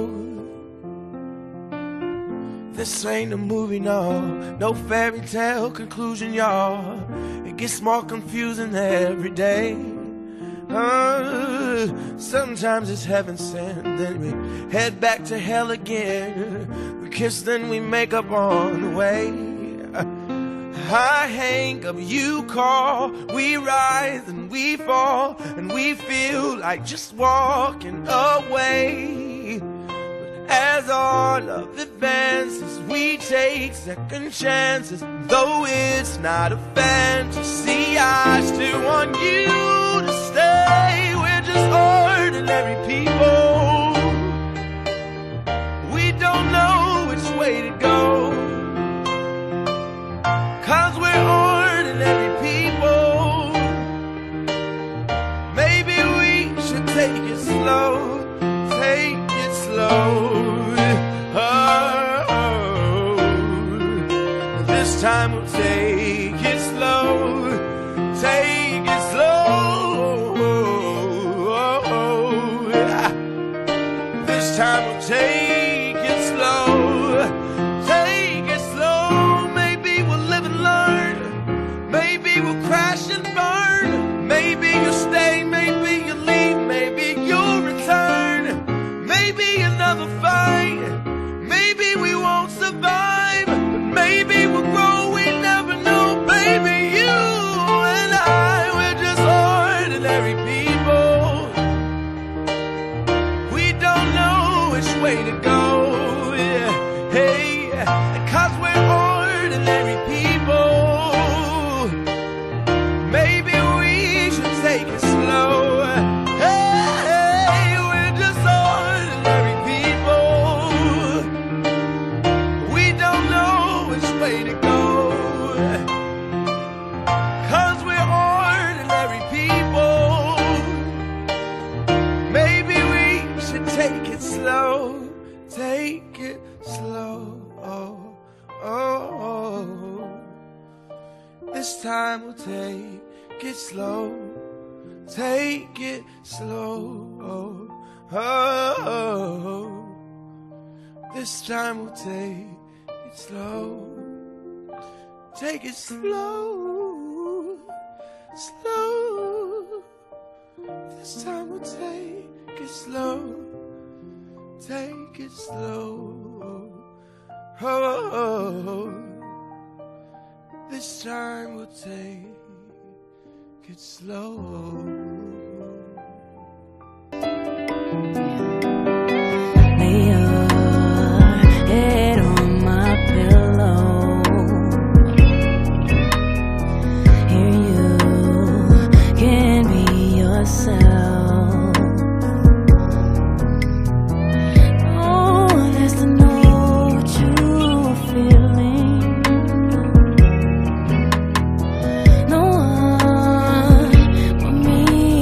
This ain't a movie, no fairy tale conclusion, y'all. It gets more confusing every day. Sometimes it's heaven sent, then we head back to hell again. We kiss, then we make up on the way. I hang up, you call, we rise and we fall, and we feel like just walking away. As our love advances, we take second chances. Though it's not a fantasy, I still want you to stay. We're just ordinary people. We don't know which way to go, 'cause we're ordinary people. Maybe we should take it slow, take it slow. Oh, this time we'll take it slow, take it slow. This time we'll take it slow, take it slow. Maybe we'll live and learn, maybe we'll crash and burn. Maybe you'll stay, maybe you'll leave, maybe you'll return. Maybe another fight, maybe we won't survive, but maybe we'll grow, we never know. Baby, you and I, we're just ordinary people. We don't know which way to go, yeah. Hey, 'cause we're ordinary people. Maybe we should take it slow. Hey, we're just ordinary people. We don't know which way to go, 'cause we're ordinary people. Maybe we should take it slow, take it slow. Oh, oh, oh. This time we'll take it slow, take it slow. Oh, oh. This time we'll take it slow, take it slow, slow. This time we'll take it slow, take it slow. Oh, this time we'll take it slow. Lay your head on my pillow. Here you can be yourself. Oh, that's to know what you're feeling. No one but me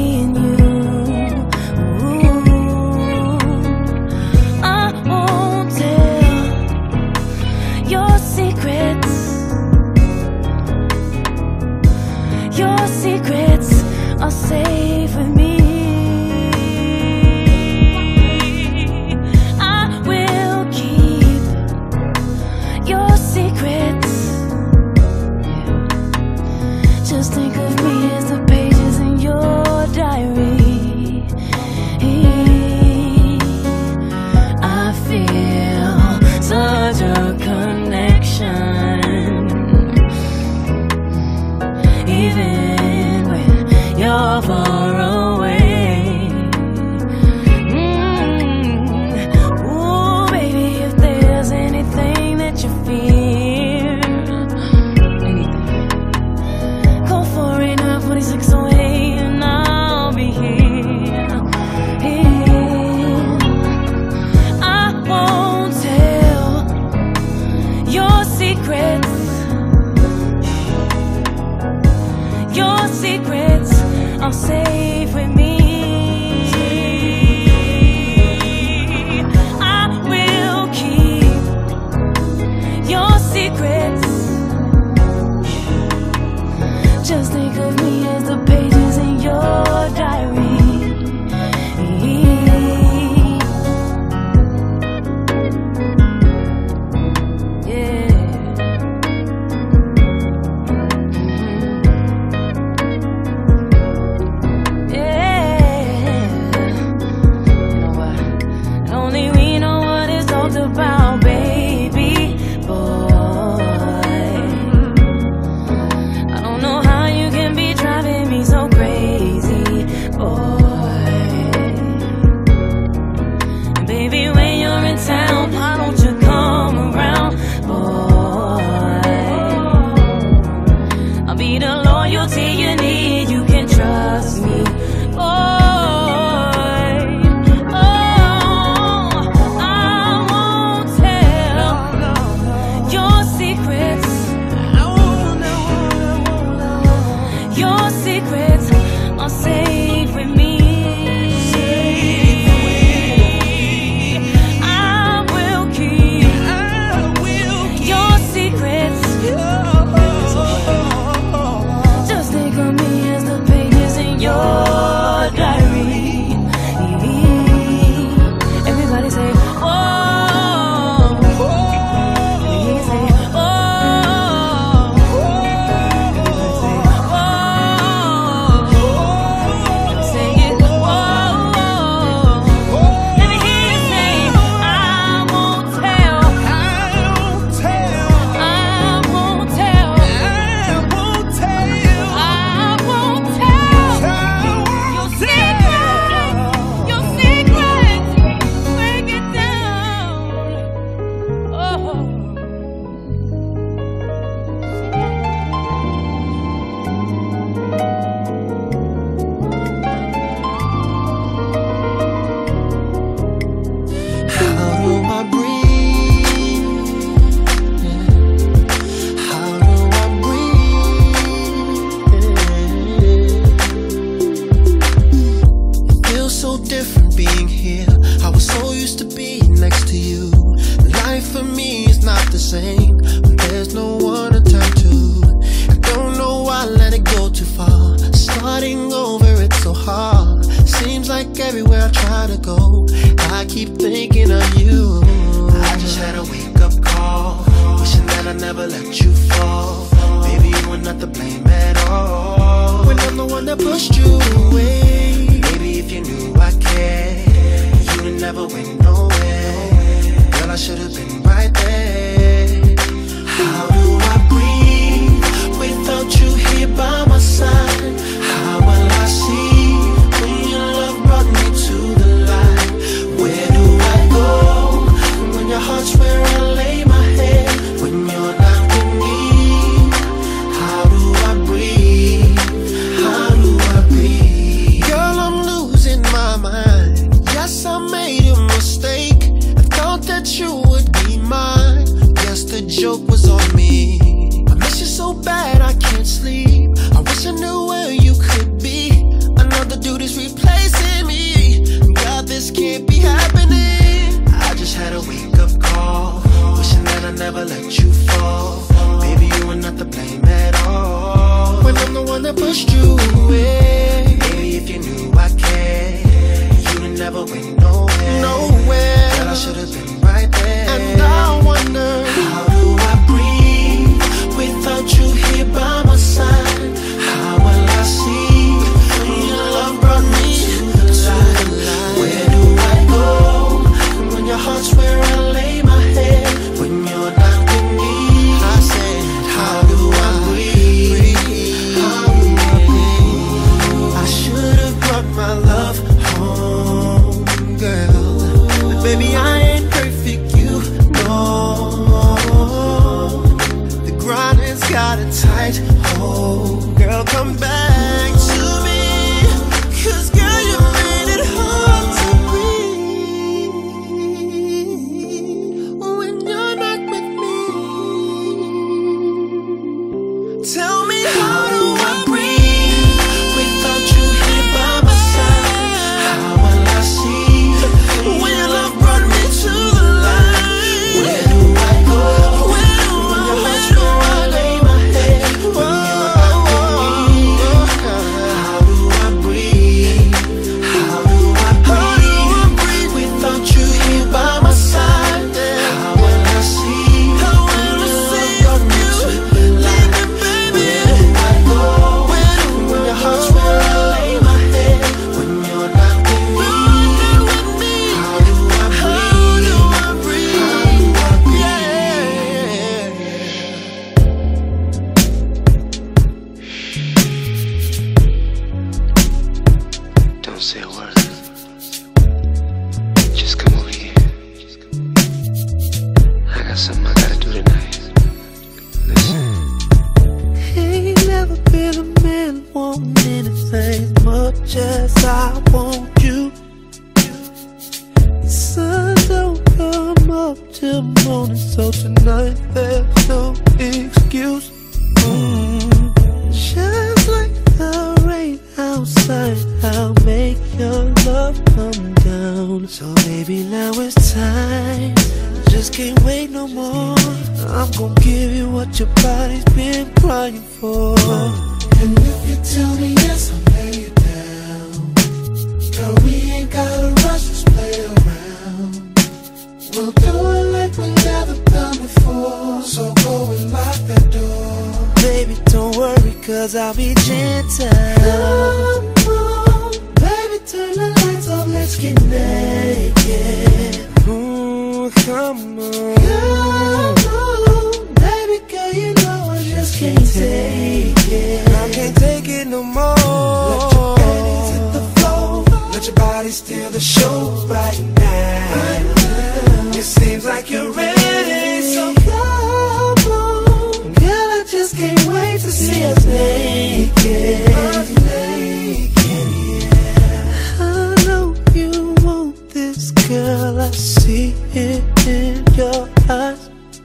used to be next to you. Life for me is not the same. There's no one to turn to. I don't know why I let it go too far. Starting over, it's so hard. Seems like everywhere I try to go, I keep thinking of you. I just had a wake-up call, wishing that I never let you fall. Baby, you were not to blame at all, when I'm the one that pushed you away. Maybe if you knew I cared, you'd never went nowhere. Girl, I should've been right there. How do I breathe without you here by my side? How will I see when your love brought me to the light? Where do I go when your heart's where I lay my head? When you're not with me, how do I breathe? How do I breathe? Girl, I'm losing my mind. Yes, I made a mistake. I thought that you would be mine. Guess the joke was on me. I miss you so bad I can't sleep. I wish I knew where you could be. Another dude is replacing me. God, this can't be happening. I just had a wake-up call, wishing that I never let you fall. Baby, you were not to blame at all, when I'm the one that pushed you away. Maybe if you knew I cared, you'd never went nowhere. But I should've been right there. And I wonder, how do I breathe without you here by my side? How will I see when your love brought me to the light? Where do I go when your heart's where I lay my head? When you're not with me, I said, how do I breathe? How do I breathe? I should've brought my love home, girl. But baby, I ain't perfect, you know. The grind has got a tight hold. Girl, come back to me, 'cause girl, you made it hard to breathe when you're not with me. Tell me, how do I breathe without you here by my side? How will I see when your love brought me to the light? Where do I go when your heart's where I lay my head? When you're not with me, how do I breathe? How do I breathe without you here by my side? How will I see when your love brought me to the light? Where do I go when your heart's where I lay my head? When you're not with me, how do I breathe? How do I breathe? Don't say a word. Just come over here. I got something I gotta do tonight. Listen. Ain't never been a man wanting anything as much as I want you. The sun don't come up till morning, so tonight there's no excuse. Just like the rain outside, I'll make your love come down. So baby, now it's time. Just can't wait no more. I'm gonna give you what your body's been crying for. And if you tell me yes, I'll lay you down. Girl, we ain't gotta rush, just play around. We'll do it like we never done before. So go and lock that door. Baby, don't worry, 'cause I'll be gentle. Come on, baby, turn the lights off, let's get naked. Ooh, come on. Come on, baby girl, you know I just can't take it. I can't take it no more. Let your panties hit the floor, let your body steal the show right now. It seems like you're ready, so come on, girl, I just can't wait to see us naked. I know you want this, girl, I see it in your eyes.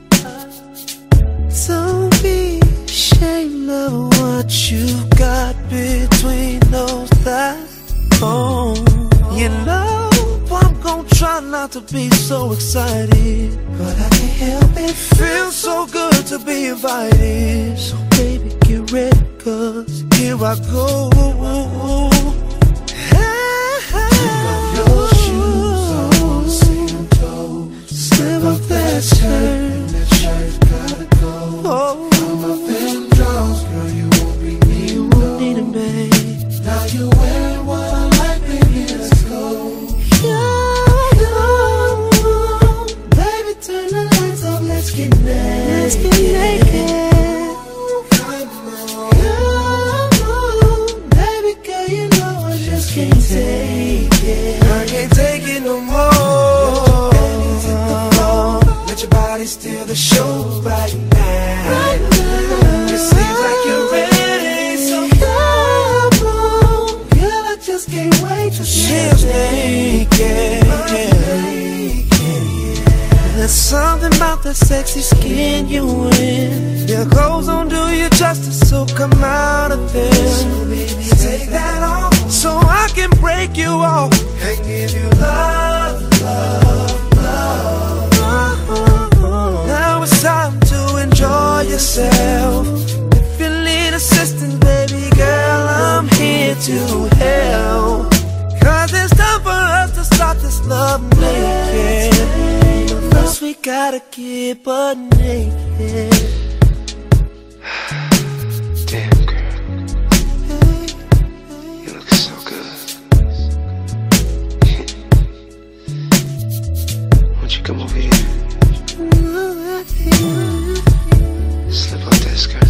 Don't be ashamed of what you got between those thighs. Oh, you know I'm gonna try try not to be so excited, but I can't help it. Feels so good to be invited. So baby, get ready, cause here I go. Take off your shoes, I wanna see them toes. Slip off that shirt, and that shirt's gotta go. Come off them drawers, girl, you won't be needing them, babe. Now you're wearing what I like, baby, let's go. Baby, turn the lights off, let's get naked. Let's get naked. Come on, baby girl, you know I just can't take it. I can't take it no more. Let your body steal the show right now. It seems like you're ready, so come on, girl, I just can't wait to get naked. There's something about that sexy skin you're in. Your clothes don't do you justice, so come out of there. So baby, take that off, so I can break you off and give you love, love, love. Now it's time to enjoy yourself. If you need assistance, baby girl, I'm here to help. Cause it's time for us to start this love naked. First we gotta get butt naked. Damn girl, you look so good. Won't you come over here? Slip off that skirt.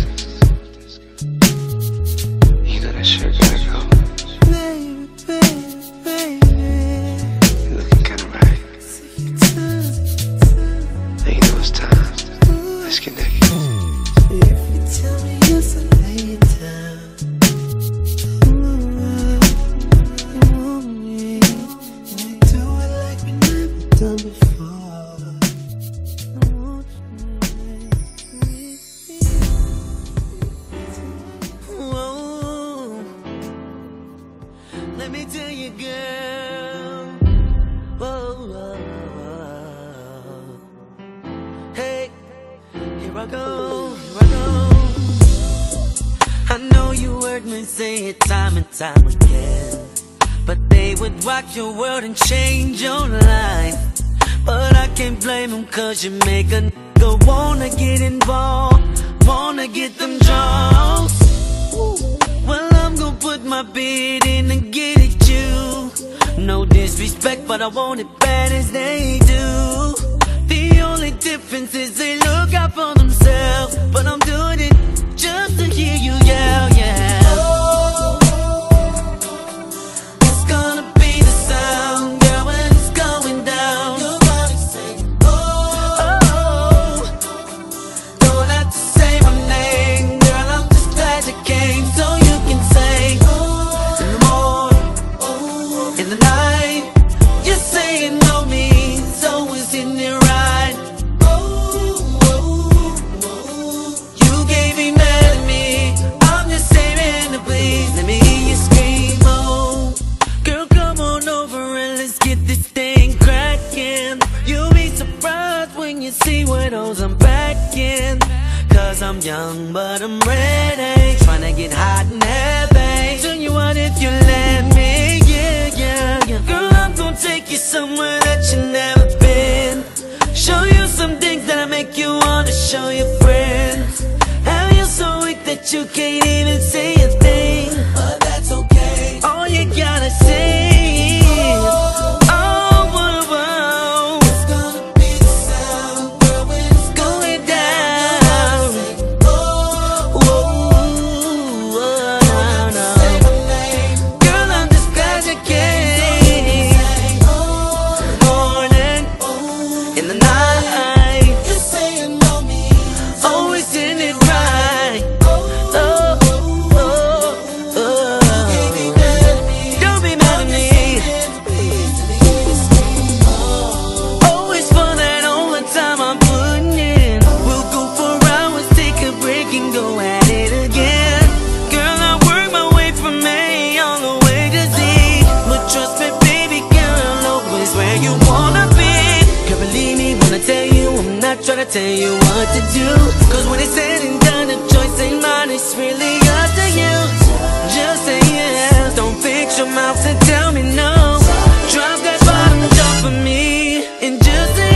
You know that shirt gotta go. You're looking kinda right. Now you know it's time. Let's get naked. If you tell me yes, I'll lay it down. We do it like we never done before. Whoa. Let me tell you, girl. Whoa. Hey, here I go, here I go. I know you heard me say it time and time again, but they would rock your world and change your life. But I can't blame them, cause you make a nigga wanna get involved, wanna get them draws. Well, I'm gonna put my bid in and get at you. No disrespect, but I want it bad as they do. The only difference is they look out for themselves, but I'm doing it just to hear you yell, yeah. It's gonna be the sound, girl, when it's going down. Your body saying, oh, don't have to say my name, girl, I'm just glad you came, so you can say, in the morning, in the night, you're saying no me, so it's in there right. See where those I'm back in. Cause I'm young but I'm ready, tryna get hot and heavy. Tell you what, if you let me, yeah, yeah, yeah. Girl, I'm gonna take you somewhere that you've never been. Show you some things that'll make you wanna show your friends. Have you so weak that you can't even say a thing, but that's okay, all you gotta say is, wanna be. Girl, believe me when I tell you, I'm not trying to tell you what to do. Cause when it's said and done, the choice ain't mine, it's really up to you. Just say yes, don't fix your mouth and tell me no. Drop that bottom down for me and just say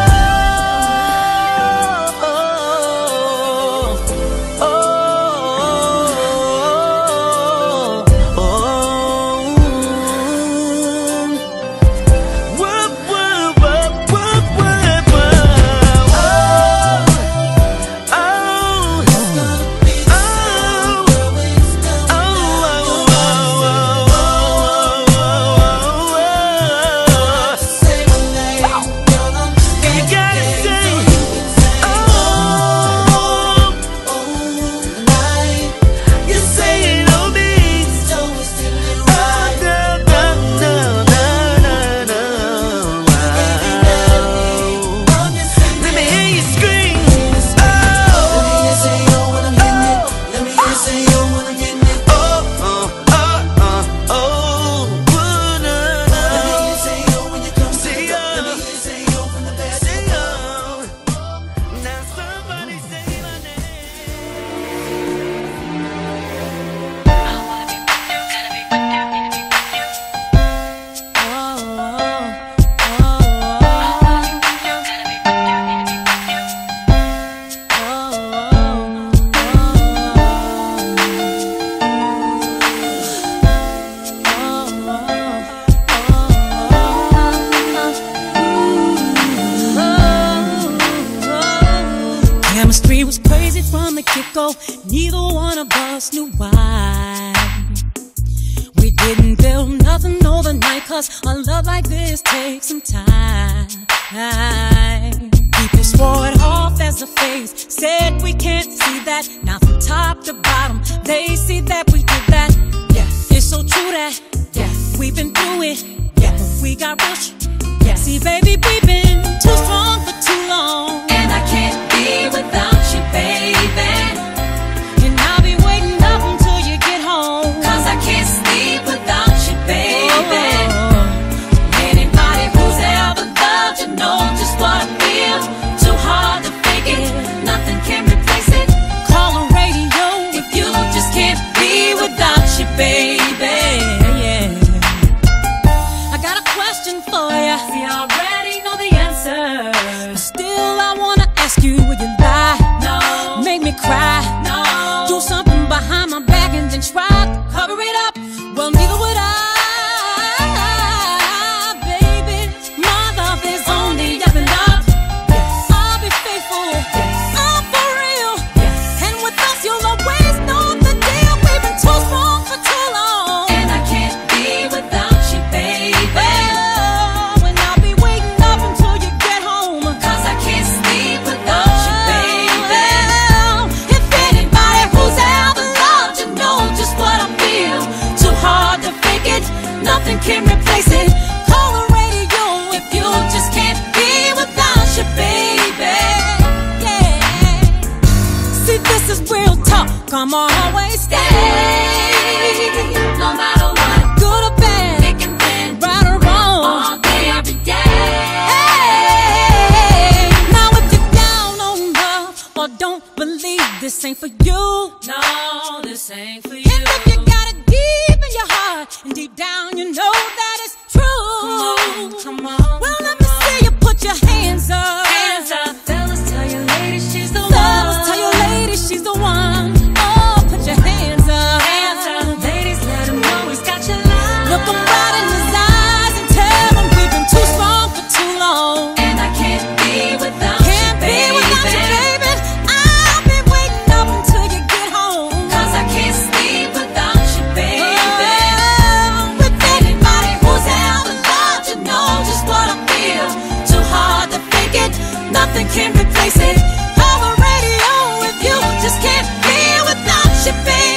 Chemistry was crazy from the get-go. Neither one of us knew why. We didn't build nothing overnight, cause a love like this takes some time. People swore it off as a phase, said we can't see that. Now from top to bottom, they see that we did that. Yeah, it's so true that, yeah, we've been through it. Yeah, we got rushed. Yeah, see baby, we've been too strong for too long. And I can't be without you, baby. And I'll be waiting up until you get home, cause I can't sleep without you, baby. Anybody who's ever loved you know just what I feel. Too hard to fake it, nothing can replace it. Call the radio if you just can't be without you, baby. Yeah. I got a question for you. We already know the answer, but still I wanna ask you, will you lie? No. Make me cry? No. Do something behind my back and then try to cover it up? Well, neither would I, baby. My love is only up and up. Yes. I'll be faithful. Yes. I'm for real. Yes. And with us, you'll always know the deal. We've been too strong for too long. And I can't be without you, baby. Oh, and I'll be waiting up until you get home, cause I can't sleep without you, baby. If anybody who's ever loved you know just what I feel. Too hard to fake it, nothing can replace it. Call the radio if you just can't be without you, baby. Yeah. See, this is real talk, I'ma always stay. No matter what, good or bad, thick and thin, right or wrong, all day, every day. Hey, now if you're down on love or don't believe this ain't for you, no, this ain't for you. And if you got it deep in your heart and deep down you know that it's true, come on, well let me see you put your hands up. Hands up, fellas, tell your lady she's the one. Fellas, tell your lady she's the one. Oh, put your hands up. Hands up, ladies, let him know he's got your love. Look him right in his eyes and tell him we've been too strong for too long. And I can't be without you, baby. I've been waiting up until you get home, cause I can't sleep without you, baby. Oh, with anybody who's ever loved you know just what I feel. Too hard to fake it, nothing can replace it. Call the radio if you just can't be without you, baby.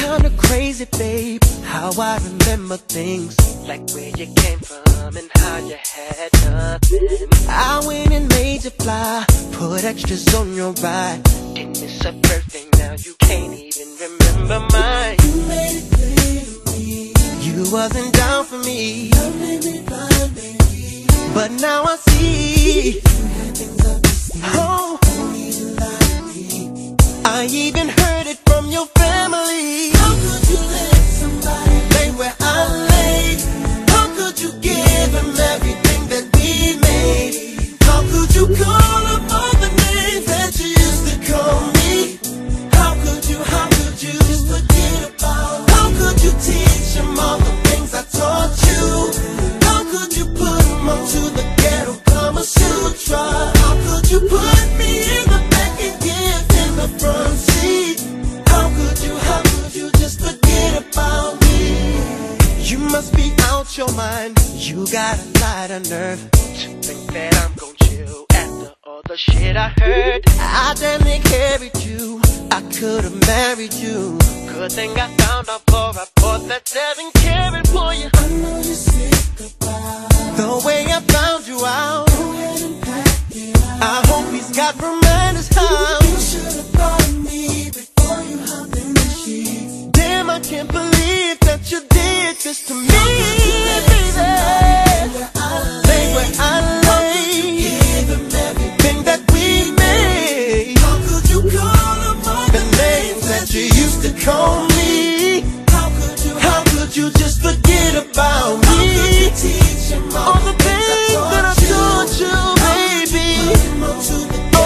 kinda crazy, babe, how I remember things, like where you came from and how you had nothing. I went and made you fly, put extras on your ride. Didn't miss a birthday, now you can't even remember mine. You made it clear to me you wasn't down for me. Love made me blind, baby, but now I see you had things up to see. Oh, don't need to lie to me. I even heard it from your family. How could you let somebody lay where I lay? How could you give him everything that we made? How could you call him all the names that you used to call me? How could you just forget about? How could you teach him all the things I taught you? How could you put him onto the ghetto Kama Sutra? How could you put me in the back and give him the front seat? How could you just forget about me? You must be out your mind. You got a lot of nerve to think that I'm gon' chill after all the shit I heard. I damn near carried you, I could've married you. Good thing I found out before I bought that 7 carat for you. I know you're sick about the way I found you out. Go ahead and pack it out. I hope he's got reminders how you should've thought of me before you hopped in the sheets. Damn, I can't believe that you did this to me, baby. Lay where I lay, give him everything that we made. How could you call him all the names that you used to call me? How could you just forget about me? How could you teach him all the things that I taught you, baby? Oh,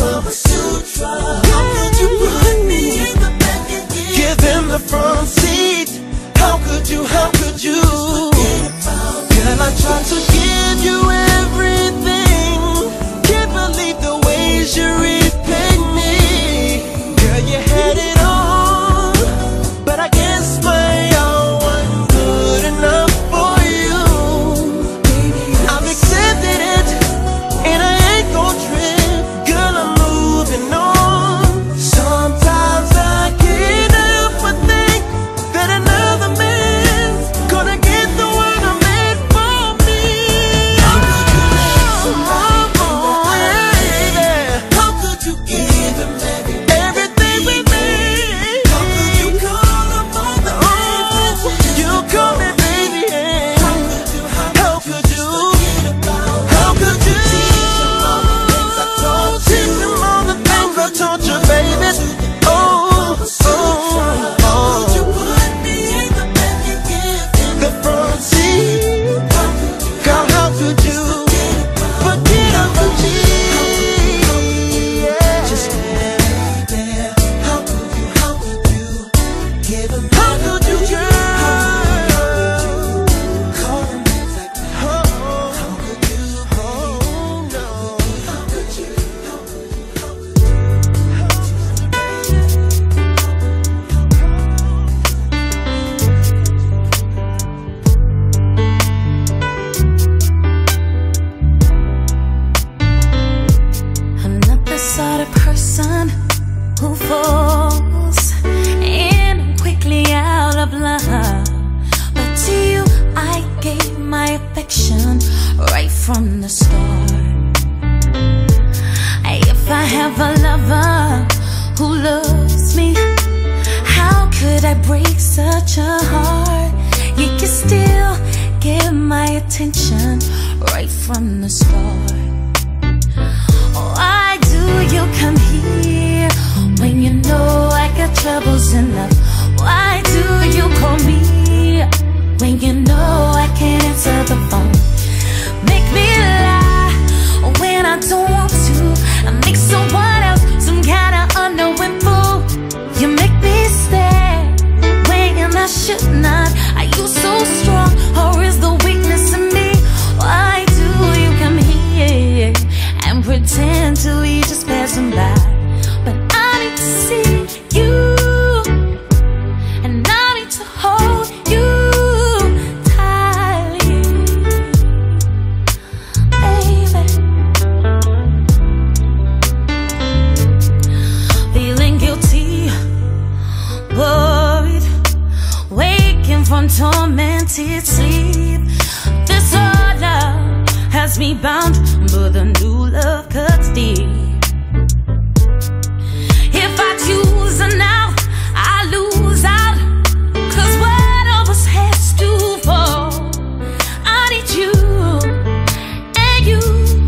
how could you put me in the back and give him the front seat? How could you? Girl, I tried to give you everything. Can't believe the ways you repaid me. Girl, you had it all, but I guess my all wasn't good enough for you. I've accepted it, and I ain't gon' trip. Girl, I'm moving on. Sometimes I can't help but think that another man's gonna get the one I made for me. How could you let somebody how could you give him everything we made? How could you call him all the names that you call me, baby? How could you teach him all the things I taught you, baby? Oh, could you put me in the back and give him the front seat? Girl, how could you forget about me? Just there. How could you give him? How could you, girl? Call him like that. How could you? Oh no. How could you? I'm not the sort of person who falls in quickly out of love, but to you I gave my affection right from the start. If I have a lover who loves me, how could I break such a heart? You can still give my attention right from the start. Why do you come here when you know I got troubles enough? Why do you call me when you know I can't answer the phone? Make me lie when I don't want to. I make someone else some kind of unknowing fool. You make me stay when I should not. Are you so strong, or is the weakness in me? Why do you come here and pretend to be just passing by? But I need to see you, and I need to hold you tightly, baby. from tormented sleep. This old love has me bound, but the new love cuts deep. If I choose her now, I lose out, 'cause what of us has to fall. I need you and you.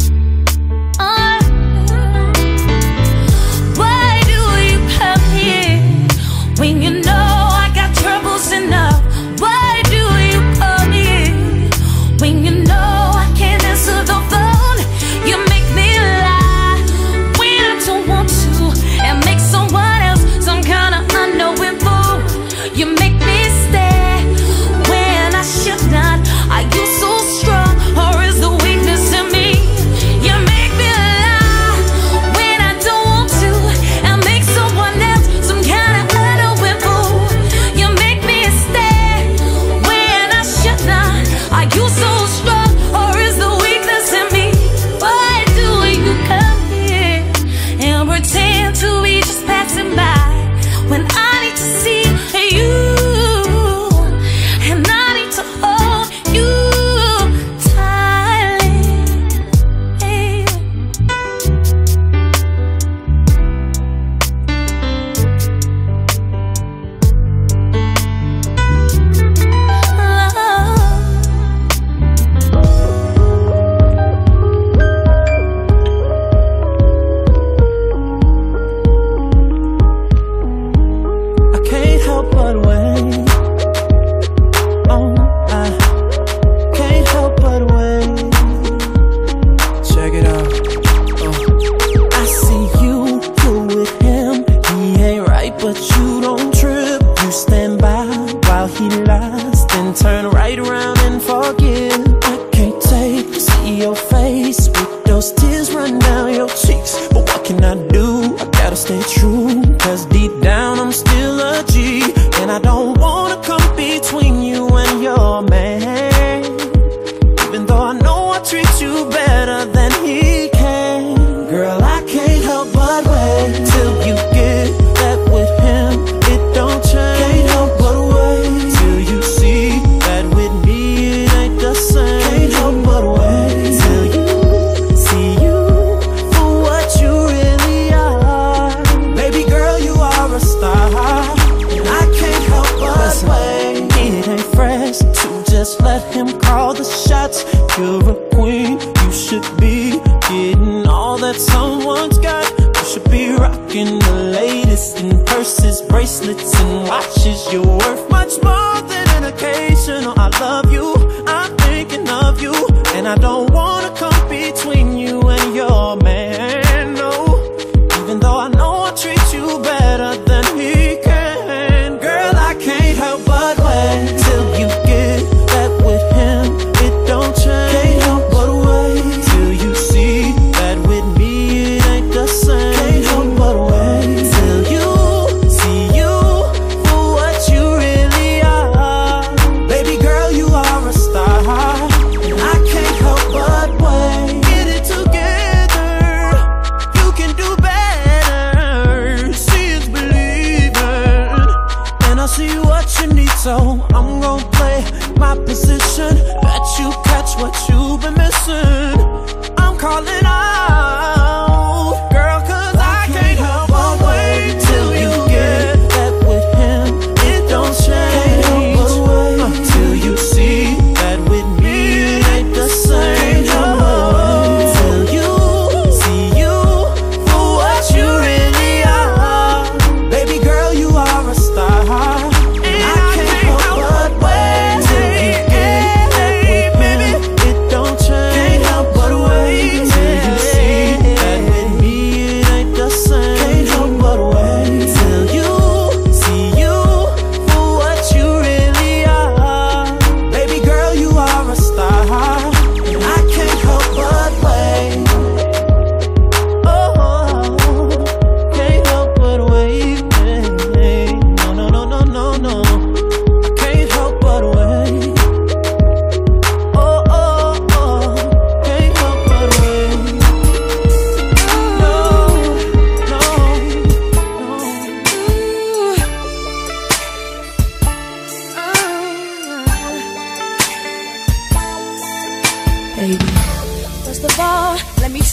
Why do you come here when you know I got troubles enough? Why do you call me when you know I can't answer the phone? You make me lie when I don't want to, and make someone else some kind of unknowing fool. You make me stay when I should not. Are you so strong, or is the weakness in me? You make me lie when I don't want to, and make someone else some kind of unknowing fool. You make me stay when I should not. Are you so strong, or is the weakness in me? Why do you come here and pretend to be just passing by when I need to see you, and I need to hold you tightly? I can't help but wait. Oh, I can't help but wait. Check it out. I see you with him. He ain't right, but you don't trip. You stand by while he lies, then turn right around and forgive. I can't take to see your face with those tears run down your cheeks. But what can I do? I gotta stay true, 'cause deep down I'm still a G. And I don't wanna come between you and your man, even though I know I treat you better than he can. Girl, I can't help but wait till you get that with him. It don't change. Can't help but wait till you see that with me it ain't the same. Can't help but wait till you see you for what you really are. Baby girl, you are a star, and I can't help but wait. It ain't fresh to just let him call the shots. You're a queen, you should be getting all that someone's got. You should be rocking the latest in purses, bracelets, and watches. You're worth much more than an occasional I love you, I'm thinking of you. And I don't wanna come between you and your man, no, even though I know I treat you better than he can. Girl, I can't help but wait till you get that with him. It don't change. Can't help but wait till you see that with me it ain't the same. Can't help but wait till you see you for what you really are. Baby girl, you are a star, and I can't help but wait. Get it together, you can do better. See it's believing, and I see what you need, so I'm gonna play my position. Let you catch what you've been missing. I'm calling out, girl, 'cause I can't help but wait till you get that with him. It don't change. Can't help but wait till you see that with me it ain't the same. Can't help but wait till you see you for what you really are. Baby girl, you are a star, and I can't help but wait till you get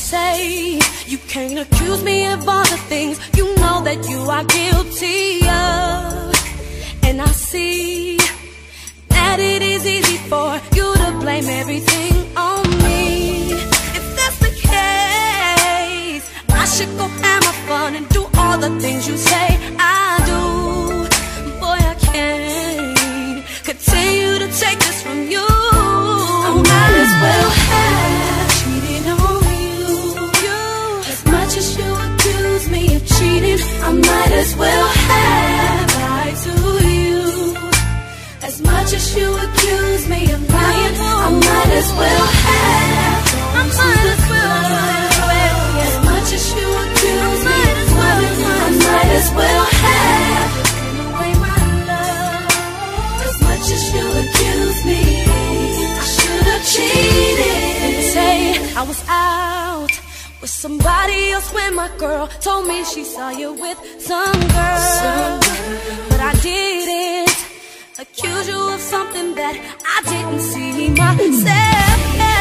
say you can't accuse me of all the things you know that you are guilty of. And I see that it is easy for you to blame everything on me. If that's the case, I should go have my fun and do all the things you say I do. Boy, I can't continue to take this from you. I might as well have cheated on you. As much as you accuse me of cheating, I might as well have lied to you. As much as you accuse me of lying, I might as well have. I might as well. As much as you accuse me of loving, I might as well have given away my love. As much as you accuse me, I should have cheated. And say I was out with somebody else when my girl told me she saw you with some girl. But I didn't accuse you of something that I didn't see myself.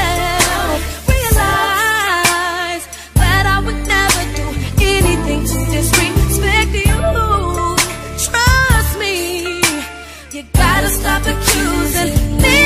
Realize that I would never do anything to disrespect you. Trust me, you gotta stop accusing me.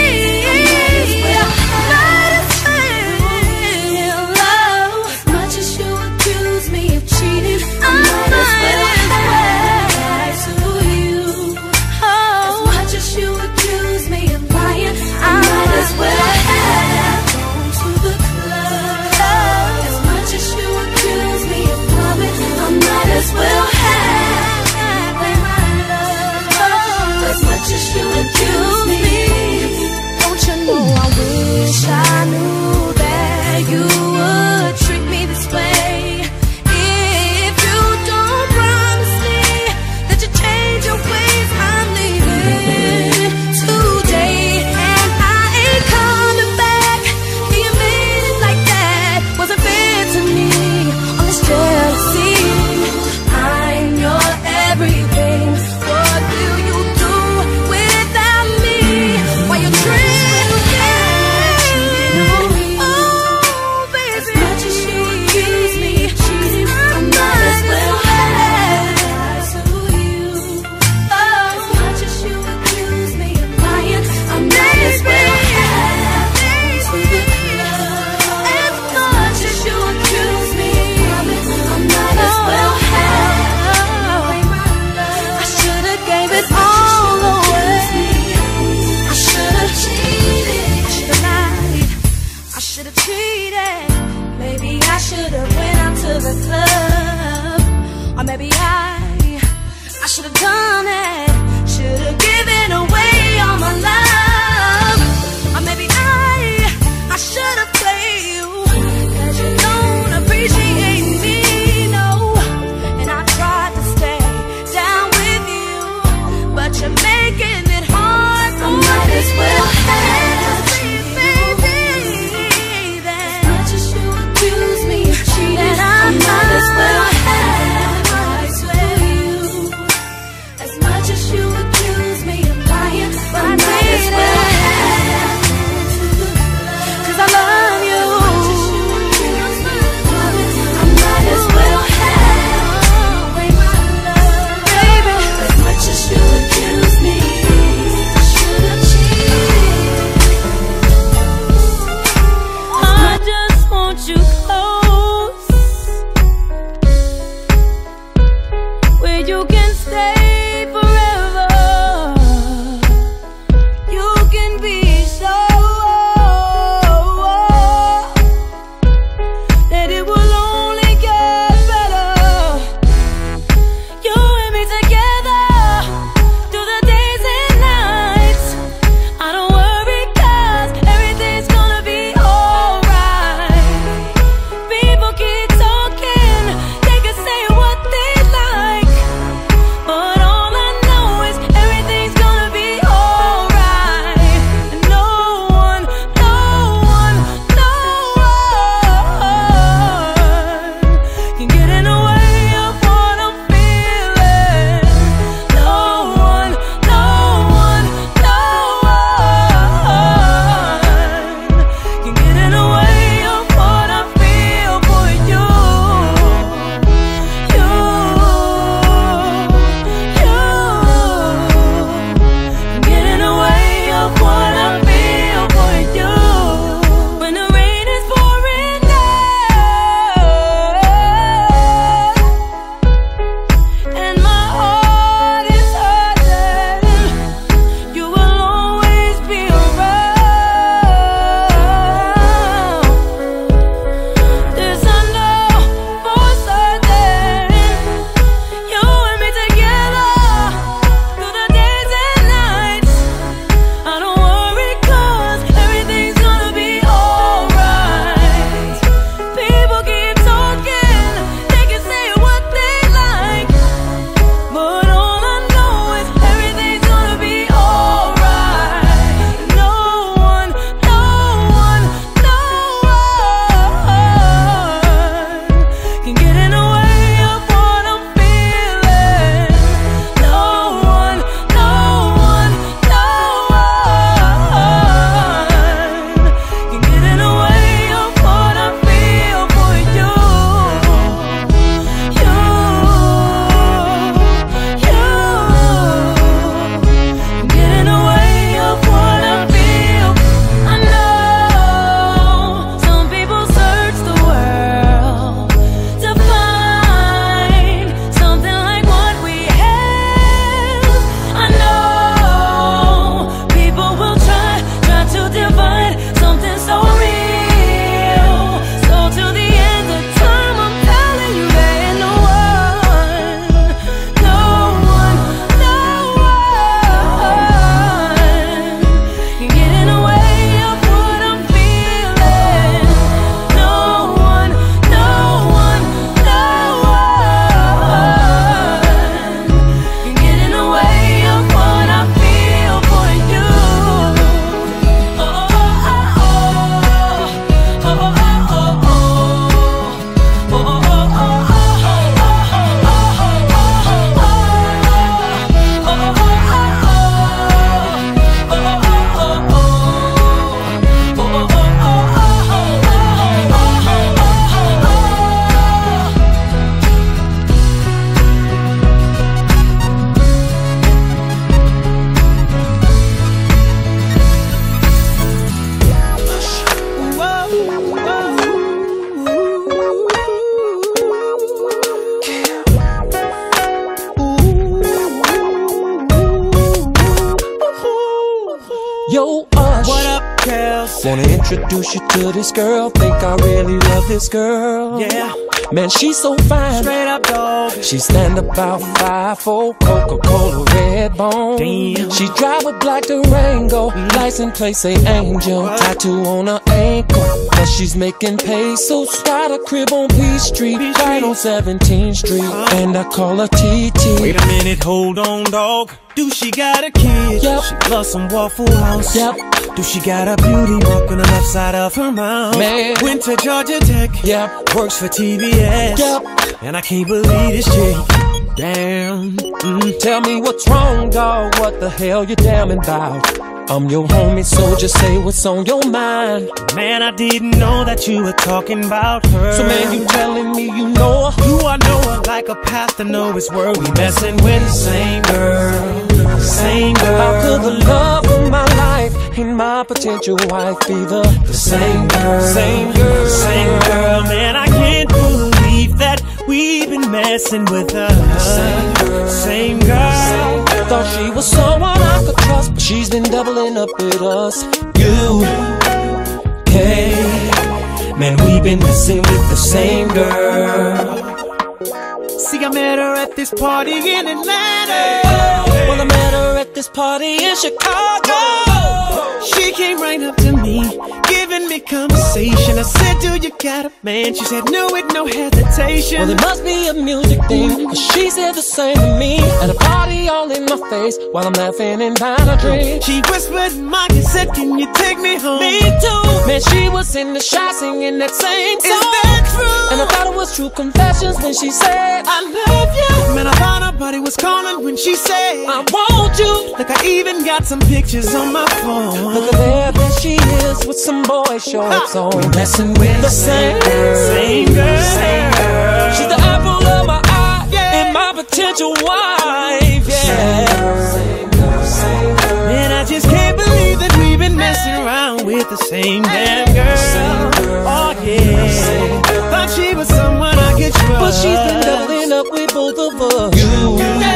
Might as well, as much as you accuse me of cheating, I might as well lie to you. As much as you accuse me of lying, I might as well have gone to the club. As much as you accuse me of loving, I might as well have my love. As much as you accuse me, don't you know I wish I knew that you would treat me this way. If you don't promise me that you change your ways, I'm leaving today, and I ain't coming back. Being mean like that wasn't fair to me. All this jealousy, I'm your everything. What will you do without me? Why you treat me? Oh, baby. As much as you accuse me of cheating, I might as well lie to you. As much as you accuse me of lying, I might as well have to the club. As much as you accuse me of it, I might as well have my love. I should have gave it all away. I should have cheated. I should have lied. I should have cheated. Maybe I should have went out to the club. Or maybe I should have done it. Should have given away all my love. Or maybe I should have played you, 'cause you don't appreciate me, no. And I tried to stay down with you, but you're making it hard for me. I might as well have cheated, baby. As much as you accuse me of cheating, I might as well have lied to you. As much as you accuse me of lying, but I might as well have to the club. 'Cause I love you. I might as well have away my love, baby. As much as you accuse me, I should have cheated. I just want you close, where you can stay forever. Yo, Ush. What up, girls? Wanna introduce you to this girl. Think I really love this girl. Yeah. Man, she's so fine. Straight up, dog. She stand about 5'4", Coca-Cola red bone. Damn. She drive a black Durango, license plate say Angel. Tattoo on her ankle, but she's making pesos. Got a crib on Peachtree, right on 17th Street, and I call her TT. Wait a minute, hold on, dog. Do she got a kid? Yep. She loves some Waffle House. Yep. Do she got a beauty mark on the left side of her mouth? Man. Went to Georgia Tech. Yep. Works for TBS. Yep. And I can't believe this chick. Damn. Tell me what's wrong, dog. What the hell you damning about? I'm your homie, so just say what's on your mind. Man, I didn't know that you were talking about her. So man, you telling me you know her? Do I know her like a path to know it's where we messing with the same girl? Same girl. How could the love of my life and my potential wife be the same girl? Same girl. Same girl. Man, I can't believe that we've been messing with her. Same girl. Same girl. Thought she was someone I could trust, but she's been doubling up with us. You, hey, man, we've been messing with the same girl. See, I met her at this party in Atlanta. Well, I met her at this party in Chicago. She came right up to me, giving me conversation. I said, do you got a man? She said, no, with no hesitation. Well, it must be a music thing, cause she said the same to me. At a party all in my face, while I'm laughing and buying a drink. She whispered in my cassette, can you take me home? Me too. Man, she was in the shot singing that same song. Is that true? And I thought it was true confessions when she said, I love you. Man, I thought her body was calling when she said, I want you. look, I even got some pictures on my phone. Look at there she is with some boy shorts on. We messing with the same girl. Same girl. Same girl. She's the apple of my eye, and my potential wife, yeah. Same girl, same girl. And I just can't believe that we've been messing around with the same damn girl. Oh yeah. Thought she was someone I could trust, But she's been doubling up with both of us. You,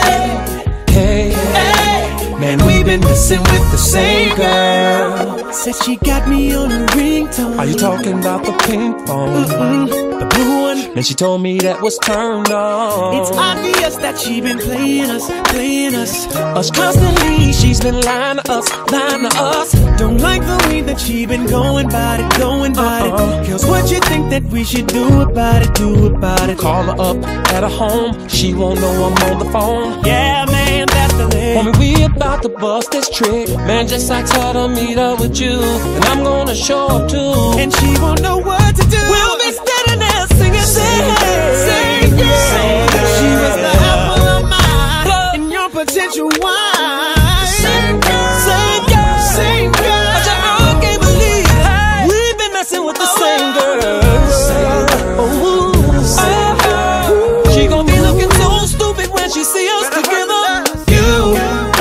hey, man, we've been messing with the same girl. said she got me on a ringtone. Are you talking about the pink phone? The blue one. And she told me that was turned on. It's obvious that she been playing us, playing us. Us constantly, she's been lying to us, lying to us. Don't like the way that she been going about it, going about it. Girls, what you think that we should do about it, do about it? Call her up at her home, she won't know I'm on the phone. Yeah, man, that's the name. Homie, we about to bust this trick. Man, just like her to meet up with you, and I'm gonna show up too. And she won't know what to do. We'll be standing there singing, sing girl. She was the apple of my eye, and your potential wife. Same girl, same girl, same girl. I can't believe it. We've been messing with the same girl. Oh, she gon' be looking so stupid when she see us together. You,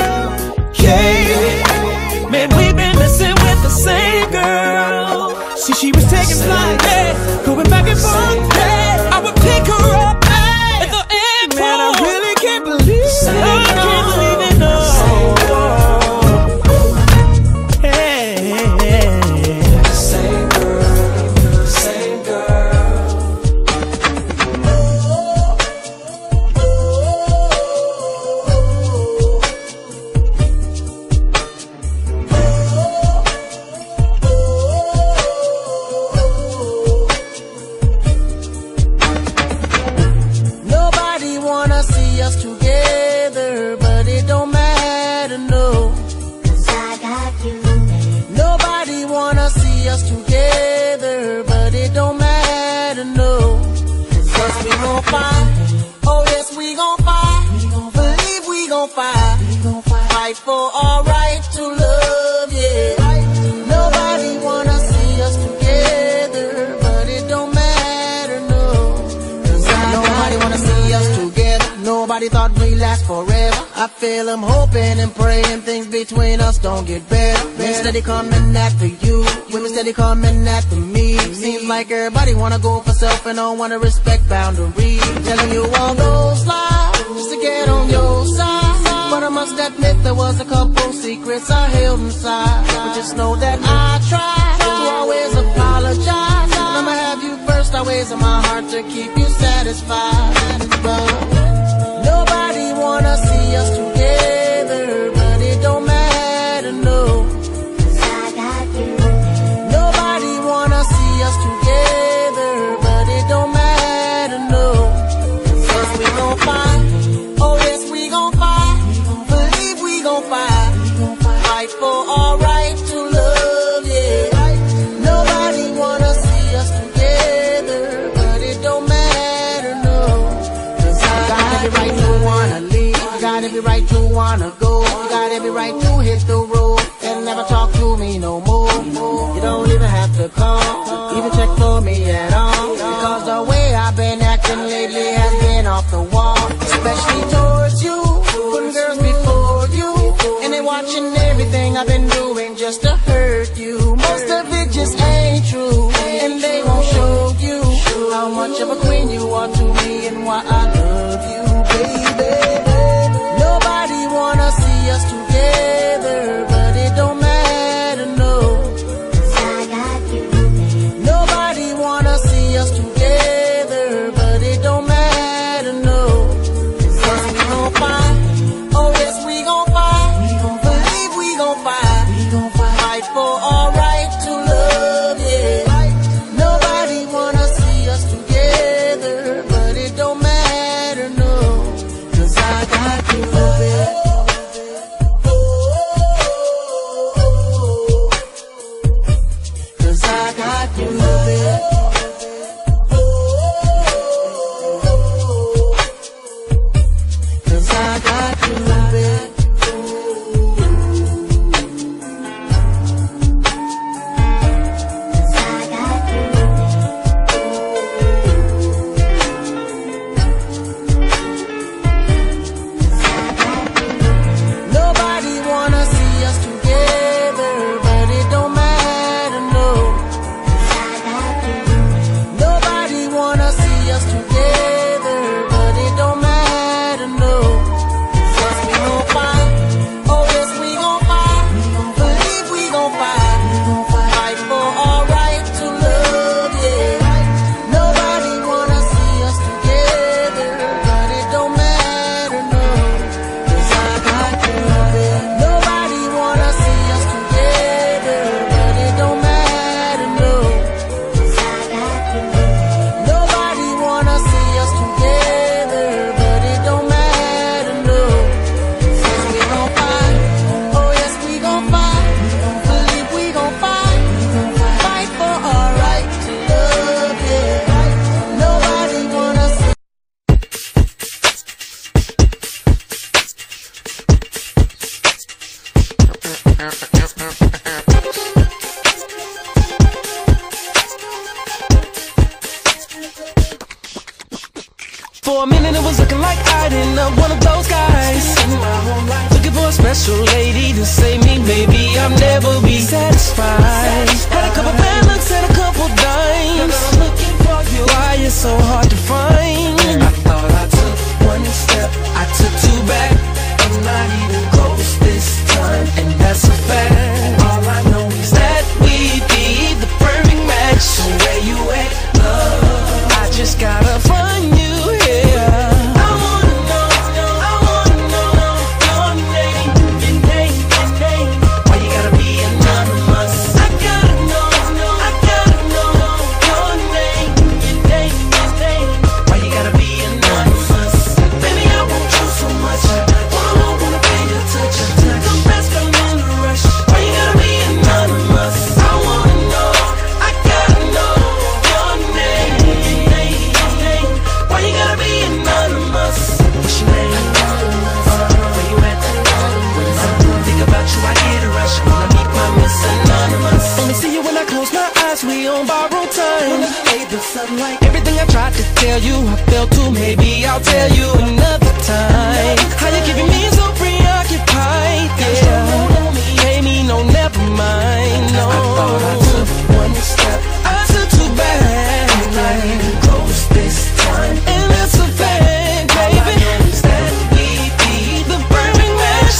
yeah, man, we've been messing with the same girl. See, she was taking flight, going back and forth. I would pick her up at the airport. Man, I really can't believe it. I can't believe it, no. Same girl, same girl. Nobody wanna see us together, but it don't matter, no. 'Cause I got you. Nobody wanna see us together, but it don't matter, no. 'Cause we gon' fight. Oh yes, we gon' fight. Believe we gon' fight. Fight for our right to love, yeah. Nobody wanna see us together, but it don't matter, no. 'Cause nobody wanna see us together. Nobody thought we'd last forever. I feel I'm hoping and praying things between us don't get better. Men steady coming after you, women steady coming after me. Seems like everybody wanna go for self and don't wanna respect boundaries. Telling you all those lies just to get on your side, but I'm must admit there was a couple secrets I held inside, but just know that I tried to always apologize. I'ma have you first always in my heart to keep you satisfied. But nobody wanna see us together, but it don't matter, no. 'Cause I got you. Nobody wanna see us together, but it don't matter, no. 'Cause we gon' fight. Oh yes, we gon' fight. Believe we gon' fight. Fight for our right to love, yeah. Nobody wanna see us together, but it don't matter, no. 'Cause I got every right to wanna leave. You got every right to wanna go. You got every right to hit the road and never talk to me no more. You don't even have to call, even check for me at all. Because the way I've been acting lately has been off the wall. Especially towards you, putting girls before you, and they watching everything I've been doing just to hurt you. Most of it just ain't true, and they won't show you how much of a queen you are to me and why I love you, baby. Nobody wanna see us together, but it don't matter, no. 'Cause I got you. Nobody wanna see us together, but it don't matter, no. 'Cause we gon' fight. Oh yes, we gon' fight. Believe we gon' fight. Fight for our right to love, yeah. Nobody wanna see us together, but it don't matter, no. 'Cause I got you, baby. 'Cause I got you, baby. 'Cause I got you, baby. Nobody wanna see us together, but it don't matter, no. Nobody wanna see us together, but it don't matter, no. 'Cause we gon' fight. Oh yes, we gon' fight. Believe we gon' fight. Fight for our right to love, yeah. Nobody wanna see us together, but it don't matter, no. 'Cause I got you, baby. Nobody wanna see us together, but it don't matter, no. 'Cause I got you. Nobody wanna see us together, but it don't matter, no. 'Cause we gon' fight. Oh yes, we gon' fight. Believe we gon' fight. Fight for our right to love, yeah. Nobody wanna see. For a minute it was looking like I didn't know one of those guys. Looking for a special lady to save me, maybe I'll never be satisfied. Had a couple bad looks and a couple dimes. Why it's so hard to find? I thought I took one step, I took two back. I'm not even close this time, and that's a fact. All I know is that we'd be the perfect match. So where you at, love? I just gotta find you here. I wanna know your name, your name. Why you gotta be anonymous? I gotta know your name, your name. Why you gotta be anonymous? Baby, I want you so much. Wanna pay your touch. The best girl in the rush. Why you gotta be anonymous? I wanna know. I gotta know your name, your name. Why you gotta be anonymous? What's your name? Where you at? Think about you, I get a rush. Wanna meet my Miss Anonymous. Only see you when I close my eyes. We on borrowed time. The sunlight. Everything I tried to tell you, I felt too. Maybe I'll tell you another time. How you keeping me so preoccupied? Yeah. Hey, me, no, never mind. No. I thought I took one step, I took two back. I'm not even close this time, and that's a fact, baby. All I know is that we be the perfect match.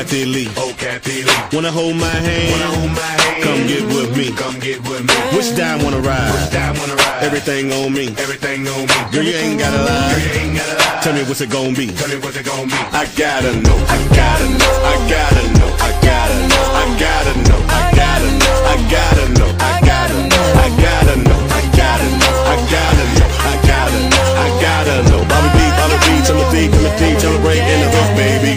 Kathy Lee. Wanna hold my hand? Come get with me. Which dime wanna ride? Everything on me. Girl, you ain't gotta lie. Tell me what's it gon' be. I gotta know. I gotta know. I gotta know. I gotta know. I gotta know. I gotta know. I gotta know. I gotta know. I gotta know. I gotta know. I gotta know. I gotta know. I gotta know. Bobby B, Timothy, celebrate in the hook, baby.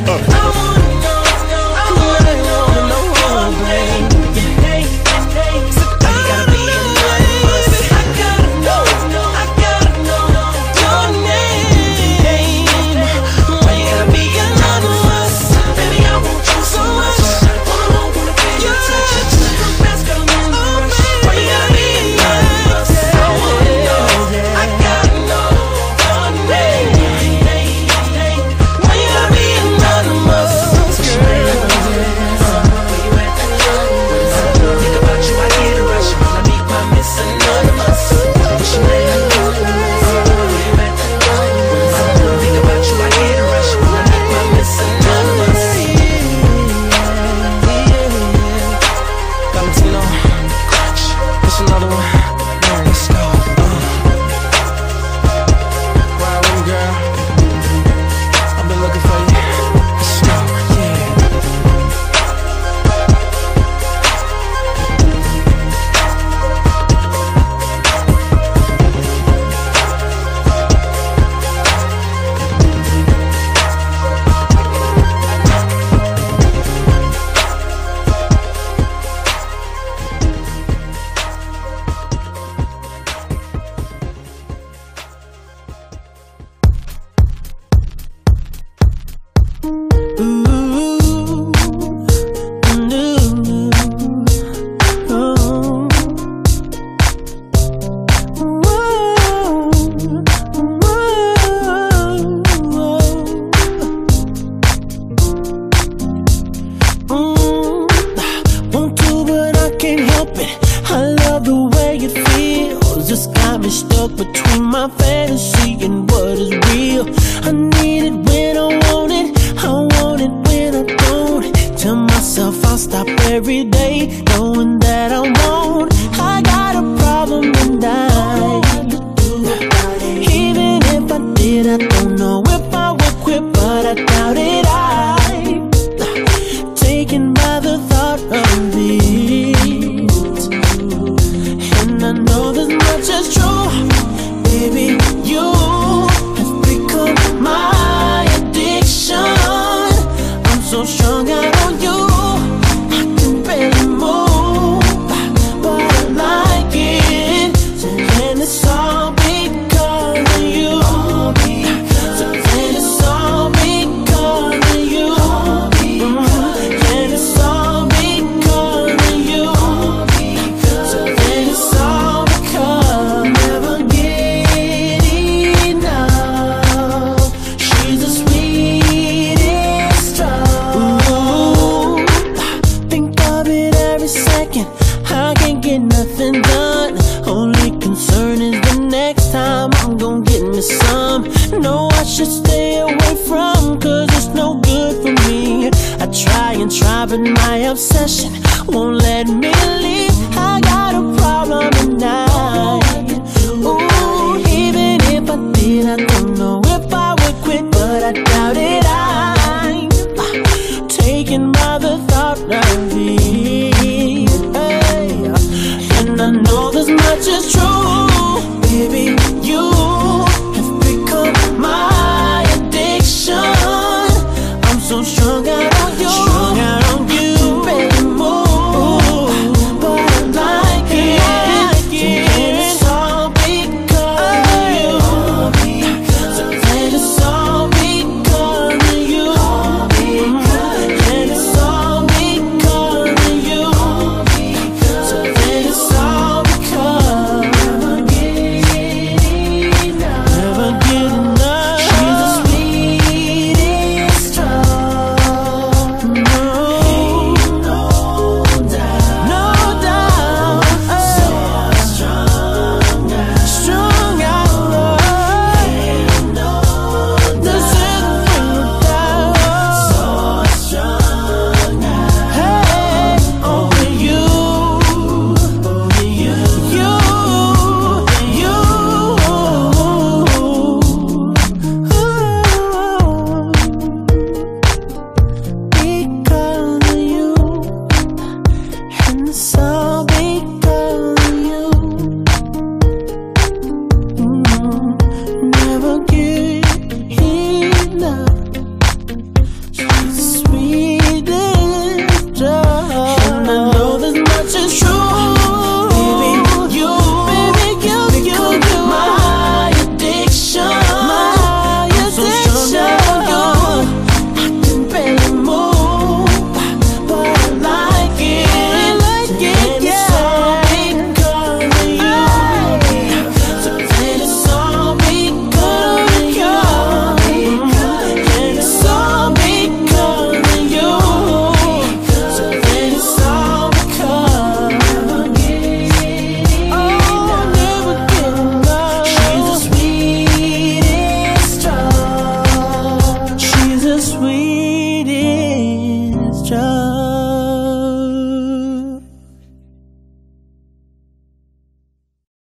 Even if I did, I